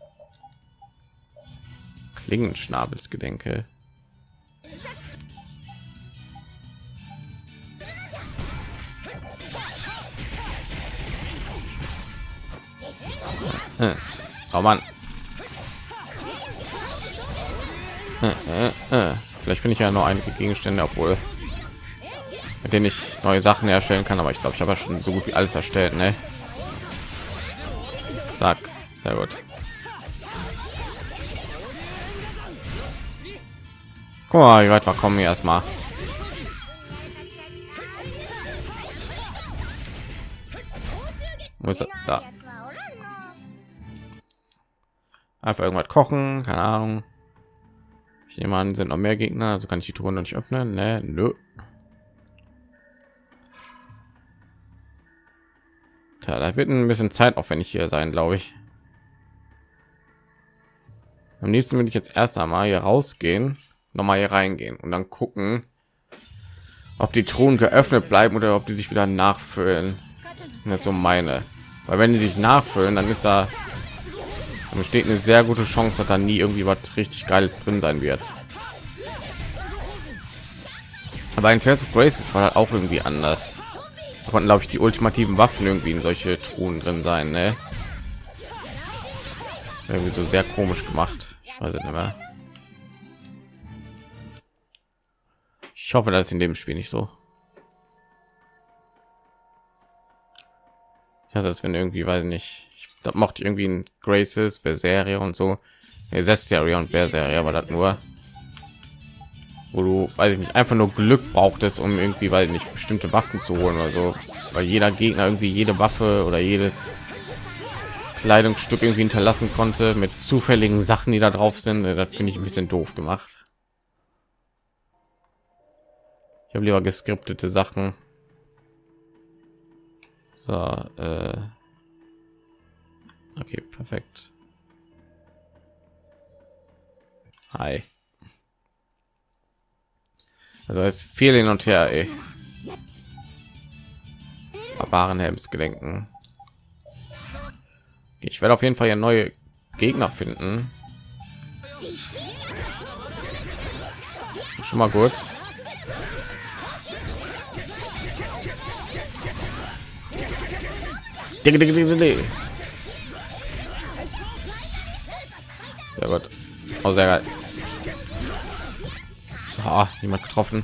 Klingenschnabelsgedenke. Hm. Oh Mann. Hm, hm, hm. Vielleicht finde ich ja nur einige Gegenstände, obwohl mit denen ich neue Sachen erstellen kann, aber ich glaube, ich habe ja schon so gut wie alles erstellt, ne? Zack, sehr gut. Guck mal, wie weit wir kommen hier erstmal. Wo ist er? Da. Einfach irgendwas kochen, keine Ahnung. Ich nehme an, sind noch mehr Gegner, also kann ich die Truhe noch nicht öffnen, ne? Nö. Tja, da wird ein bisschen Zeit aufwendig hier sein, glaube ich. Am liebsten würde ich jetzt erst einmal hier rausgehen, noch mal hier reingehen und dann gucken, ob die Truhen geöffnet bleiben oder ob die sich wieder nachfüllen. Nicht so meine, weil wenn die sich nachfüllen, dann ist da dann besteht eine sehr gute Chance, dass da nie irgendwie was richtig Geiles drin sein wird. Aber in Tales of Graces war halt auch irgendwie anders. Da konnten, glaube ich, die ultimativen Waffen irgendwie in solche Truhen drin sein, ne? Irgendwie so sehr komisch gemacht. Ich weiß es nicht mehr. Ich hoffe, das ist in dem Spiel nicht so. Ich hasse das, wenn irgendwie, weiß nicht, ich, das mochte irgendwie in Graces, Berseria und so, Zestiria und Berseria, aber das nur, wo du, weiß ich nicht, einfach nur Glück brauchtest, um irgendwie, weil nicht bestimmte Waffen zu holen oder so, weil jeder Gegner irgendwie jede Waffe oder jedes Kleidungsstück irgendwie hinterlassen konnte mit zufälligen Sachen, die da drauf sind. Das finde ich ein bisschen doof gemacht. Ich habe lieber geskriptete Sachen. So, äh okay, perfekt. Hi. Also es ist viel hin und her, ey. Barbarenhelmsgelenken. Ich werde auf jeden Fall ja neue Gegner finden. Schon mal gut. Sehr gut. Oh, sehr geil. Ah, niemand getroffen.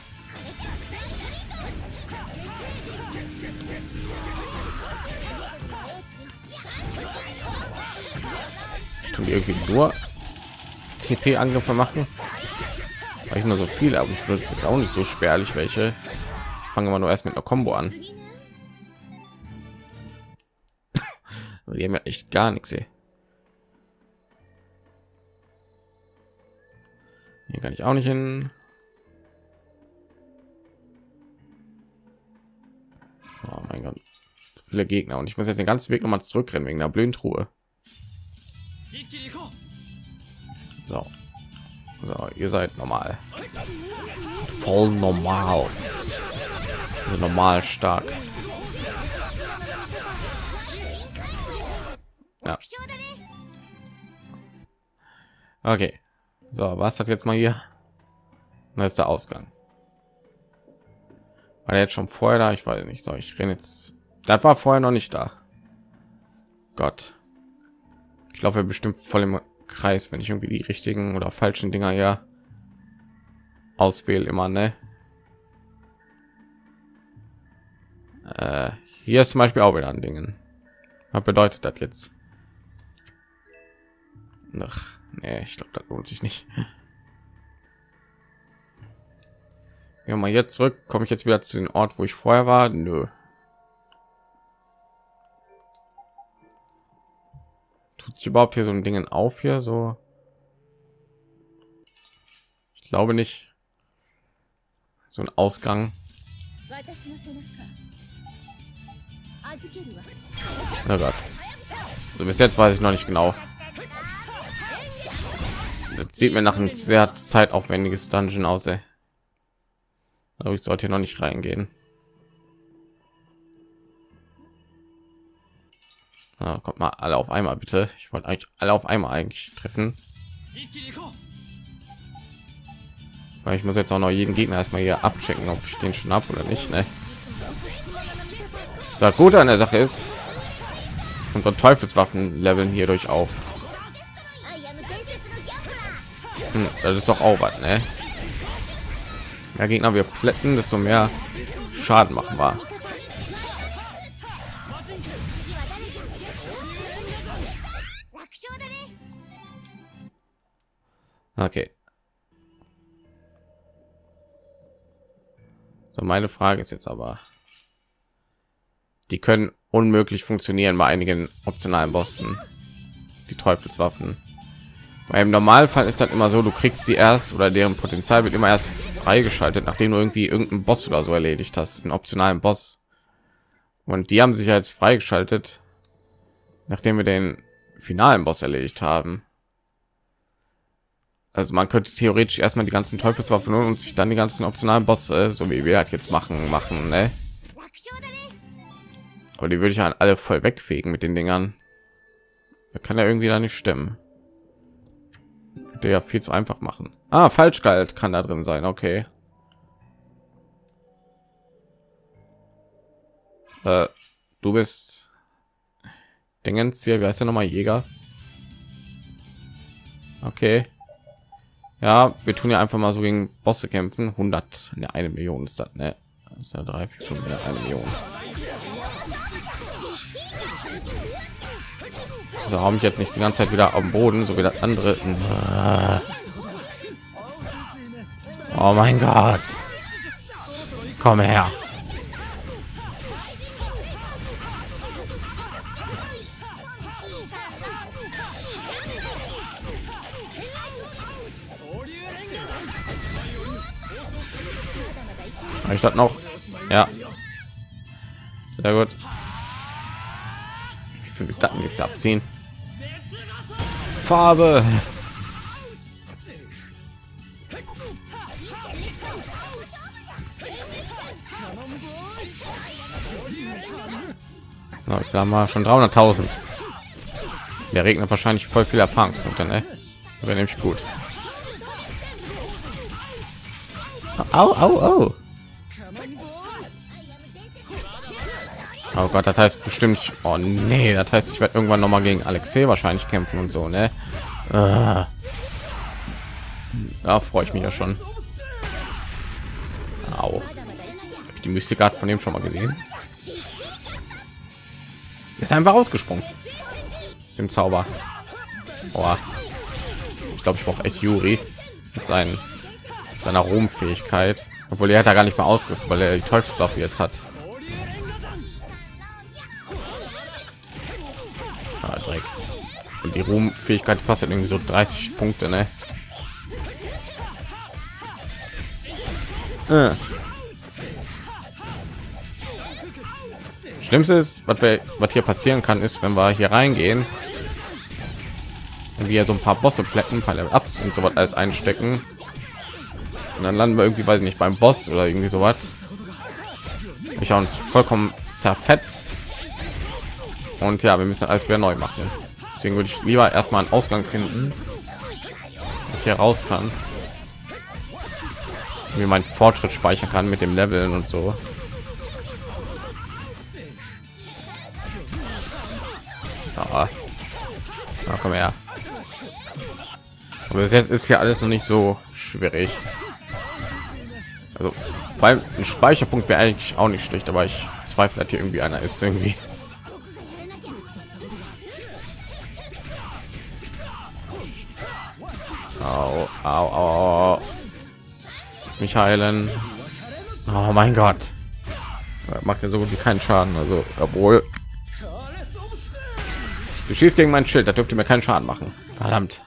Tun die irgendwie nur T P-Angriffe machen? Weil ich nur so viele, aber ich benutze jetzt auch nicht so spärlich welche. Ich fange mal nur erst mit einer Combo an. Die haben ja echt gar nichts hier. Hier kann ich auch nicht hin. Oh mein Gott, so viele Gegner und ich muss jetzt den ganzen Weg noch mal zurückrennen wegen der blöden Truhe. So, so ihr seid normal, voll normal, also normal stark. Ja. Okay, so was hat jetzt mal hier? Das ist der Ausgang. War der jetzt schon vorher da? Ich weiß nicht. So, ich renne jetzt. Das war vorher noch nicht da. Gott. Ich laufe bestimmt voll im Kreis, wenn ich irgendwie die richtigen oder falschen Dinger ja auswähle immer, ne? Äh, hier ist zum Beispiel auch wieder ein Dingen. Was bedeutet das jetzt? Ach, nee, ich glaube, das lohnt sich nicht. Ja, mal jetzt zurück. Komme ich jetzt wieder zu dem Ort, wo ich vorher war? Nö. Tut sich überhaupt hier so ein Ding auf hier so? Ich glaube nicht. So ein Ausgang. Na Gott. Also bis jetzt weiß ich noch nicht genau. Das sieht mir nach einem sehr zeitaufwendiges Dungeon aus, ey. Aber ich sollte hier noch nicht reingehen. Ah, kommt mal alle auf einmal bitte. Ich wollte eigentlich alle auf einmal eigentlich treffen. Weil ich muss jetzt auch noch jeden Gegner erstmal hier abchecken, ob ich den schon ab oder nicht. Ne? Das Gute an der Sache ist, unsere Teufelswaffen leveln hierdurch auf. Hm, das ist doch auch was, ne? Mehr Gegner wir plätten, desto mehr Schaden machen wir. Okay. So, meine Frage ist jetzt aber, die können unmöglich funktionieren bei einigen optionalen Bossen, die Teufelswaffen. Weil im Normalfall ist das immer so, du kriegst sie erst oder deren Potenzial wird immer erst freigeschaltet, nachdem du irgendwie irgendeinen Boss oder so erledigt hast, einen optionalen Boss. Und die haben sich jetzt freigeschaltet, nachdem wir den finalen Boss erledigt haben. Also man könnte theoretisch erstmal die ganzen Teufelswaffen und sich dann die ganzen optionalen Bosse, so wie wir das jetzt machen, machen, ne? Aber die würde ich ja alle voll wegfegen mit den Dingern. Da kann ja irgendwie da nicht stimmen. Der ja viel zu einfach machen. Ah, Falschgeld kann da drin sein. Okay. Äh, du bist Dingens hier. Wie heißt der nochmal? Jäger. Okay. Ja, wir tun ja einfach mal so gegen Bosse kämpfen. hundert, ne, eine Million ist das, ne? Das ist ja drei, vier, fünf, eine Million. So, habe ich jetzt nicht die ganze Zeit wieder am Boden, so wie das andere. Oh mein Gott. Komm her. Ich das noch? Ja. Sehr gut. Ich will mich Daten jetzt abziehen. Farbe. Na, ich sag mal schon dreihunderttausend. Der regnet wahrscheinlich voll viel Erfahrungspunkte, ne? Wäre nämlich gut. Au, au, au. Oh Gott, das heißt bestimmt. Oh nee, das heißt, ich werde irgendwann noch mal gegen Alexei wahrscheinlich kämpfen und so, ne? Ah. Da freue ich mich ja schon. Au. Hab ich die Mystikart von dem schon mal gesehen? Ist einfach rausgesprungen. Ist im Zauber. Oh. Ich glaube, ich brauche echt Yuri mit seinen seiner Ruhmfähigkeit, obwohl er hat da gar nicht mehr ausgerüstet, weil er die Teufelswaffe jetzt hat. Ah, Dreck. Und die Ruhmfähigkeit fast irgendwie so dreißig Punkte, ne? Äh. Schlimmste ist, was, wir, was hier passieren kann, ist, wenn wir hier reingehen und wir so ein paar Bosse plätten, ein paar Level Ups und so was alles einstecken. Und dann landen wir irgendwie, weiß ich nicht, beim Boss oder irgendwie so was. Ich habe uns vollkommen zerfetzt. Und ja, wir müssen alles wieder neu machen. Deswegen würde ich lieber erstmal einen Ausgang finden, ich hier raus kann, wie mein Fortschritt speichern kann mit dem Leveln und so. Ja, na, komm her. Aber bis jetzt ist hier alles noch nicht so schwierig. Also, vor allem ein Speicherpunkt wäre eigentlich auch nicht schlecht, aber ich zweifle, dass hier irgendwie einer ist irgendwie. Au, au, au. Lass mich heilen. Oh mein Gott. Das macht ja so gut wie keinen Schaden. Also, obwohl du schießt gegen mein Schild, da dürfte mir keinen Schaden machen. Verdammt.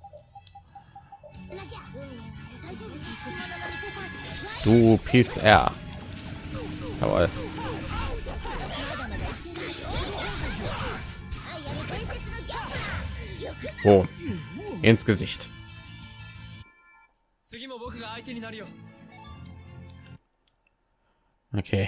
Du Peace R. Jawohl. Oh, ins Gesicht. Okay.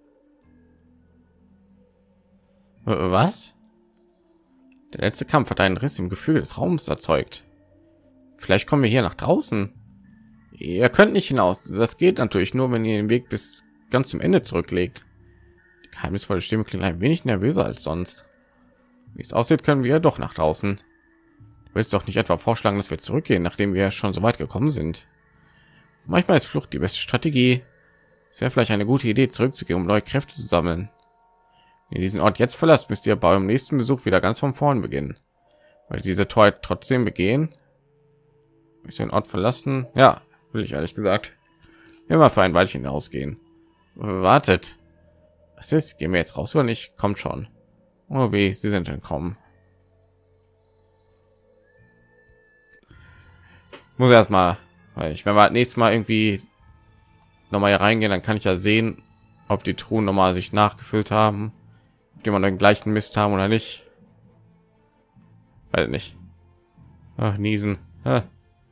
Was? Der letzte Kampf hat einen Riss im Gefüge des Raums erzeugt. Vielleicht kommen wir hier nach draußen. Ihr könnt nicht hinaus. Das geht natürlich nur, wenn ihr den Weg bis ganz zum Ende zurücklegt. Die geheimnisvolle Stimme klingt ein wenig nervöser als sonst. Wie es aussieht, können wir doch nach draußen. Du willst doch nicht etwa vorschlagen, dass wir zurückgehen, nachdem wir schon so weit gekommen sind. Manchmal ist Flucht die beste Strategie. Es wäre vielleicht eine gute Idee, zurückzugehen, um neue Kräfte zu sammeln. Wenn ihr diesen Ort jetzt verlasst, müsst ihr bei eurem nächsten Besuch wieder ganz von vorn beginnen. Weil diese Torheit trotzdem begehen. Müsst ihr den Ort verlassen? Ja, will ich ehrlich gesagt. Immer für ein Weilchen hinausgehen. Wartet. Was ist? Gehen wir jetzt raus oder nicht? Kommt schon. Oh weh, sie sind entkommen. Muss erst mal, weil ich, wenn wir nächstes Mal irgendwie noch mal hier reingehen, dann kann ich ja sehen, ob die Truhen noch mal sich nachgefüllt haben, ob die man den gleichen Mist haben oder nicht. Weil nicht. Ach, niesen. Ah.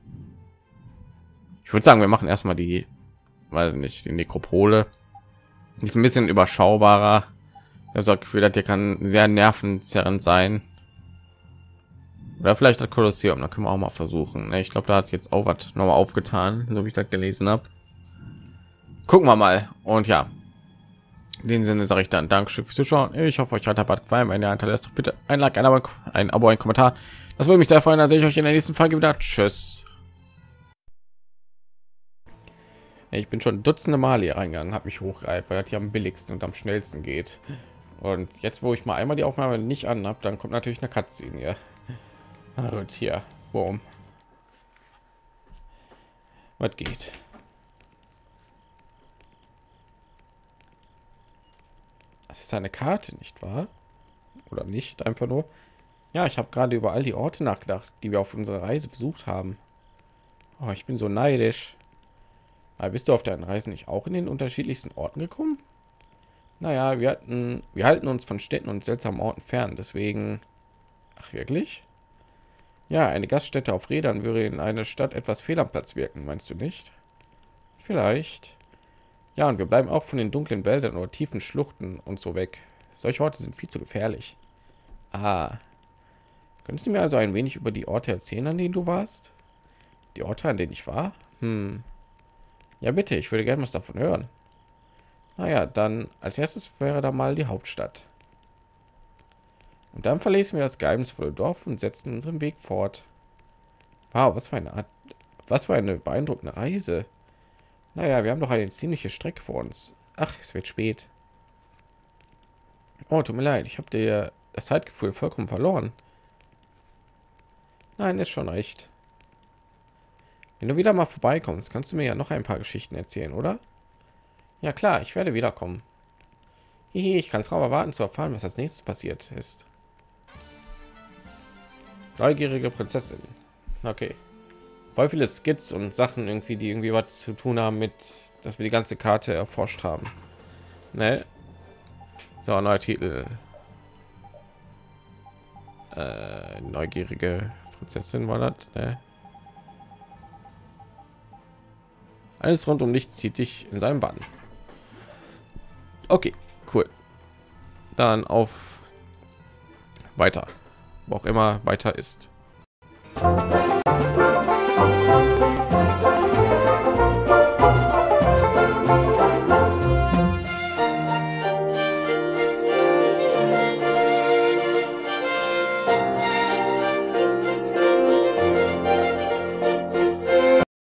Ich würde sagen, wir machen erstmal die, weiß nicht, die Nekropole. Die ist ein bisschen überschaubarer. Ich habe das Gefühl, dass hier kann sehr nervenzerrend sein. Oder vielleicht das Kolosseum, da können wir auch mal versuchen. Ich glaube, da hat es jetzt auch was noch mal aufgetan, so wie ich das gelesen habe. Gucken wir mal. Und ja, in dem Sinne sage ich dann Dankeschön fürs Zuschauen. Ich hoffe, euch hat der Bad gefallen. Wenn ihr hinterlässt, doch bitte ein Like, ein Abo, ein Abo, ein Kommentar. Das würde mich sehr freuen. Dann sehe ich euch in der nächsten Folge wieder. Tschüss. Ich bin schon dutzende Mal hier reingegangen, habe mich hochgereiht, weil das hier am billigsten und am schnellsten geht. Und jetzt, wo ich mal einmal die Aufnahme nicht an habe, dann kommt natürlich eine Cutscene hier. Na gut, hier, boom. Was geht? Das ist eine Karte, nicht wahr? Oder nicht? Einfach nur. Ja, ich habe gerade über all die Orte nachgedacht, die wir auf unserer Reise besucht haben. Oh, ich bin so neidisch. Aber bist du auf deinen Reisen nicht auch in den unterschiedlichsten Orten gekommen? Naja, wir hatten, wir halten uns von Städten und seltsamen Orten fern, deswegen. Ach wirklich? Ja, eine Gaststätte auf Rädern würde in einer Stadt etwas fehl am Platz wirken, meinst du nicht? Vielleicht. Ja, und wir bleiben auch von den dunklen Wäldern oder tiefen Schluchten und so weg. Solche Orte sind viel zu gefährlich. Ah. Könntest du mir also ein wenig über die Orte erzählen, an denen du warst? Die Orte, an denen ich war? Hm. Ja, bitte, ich würde gerne was davon hören. Naja, dann als erstes wäre da mal die Hauptstadt. Und dann verließen wir das geheimnisvolle Dorf und setzten unseren Weg fort. Wow, was für eine Art, was für eine beeindruckende Reise. Naja, wir haben doch eine ziemliche Strecke vor uns. Ach, es wird spät. Oh, tut mir leid, ich habe dir das Zeitgefühl vollkommen verloren. Nein, ist schon recht. Wenn du wieder mal vorbeikommst, kannst du mir ja noch ein paar Geschichten erzählen, oder? Ja klar, ich werde wiederkommen. Hihi, ich kann es kaum erwarten zu erfahren, was als nächstes passiert ist. Neugierige Prinzessin. Okay. Voll viele Skits und Sachen irgendwie, die irgendwie was zu tun haben mit, dass wir die ganze Karte erforscht haben. Ne? So, neuer Titel. Äh, neugierige Prinzessin war das, ne? Alles rund um dich zieht dich in seinem Bann. Okay, cool. Dann auf weiter. Wo auch immer weiter ist.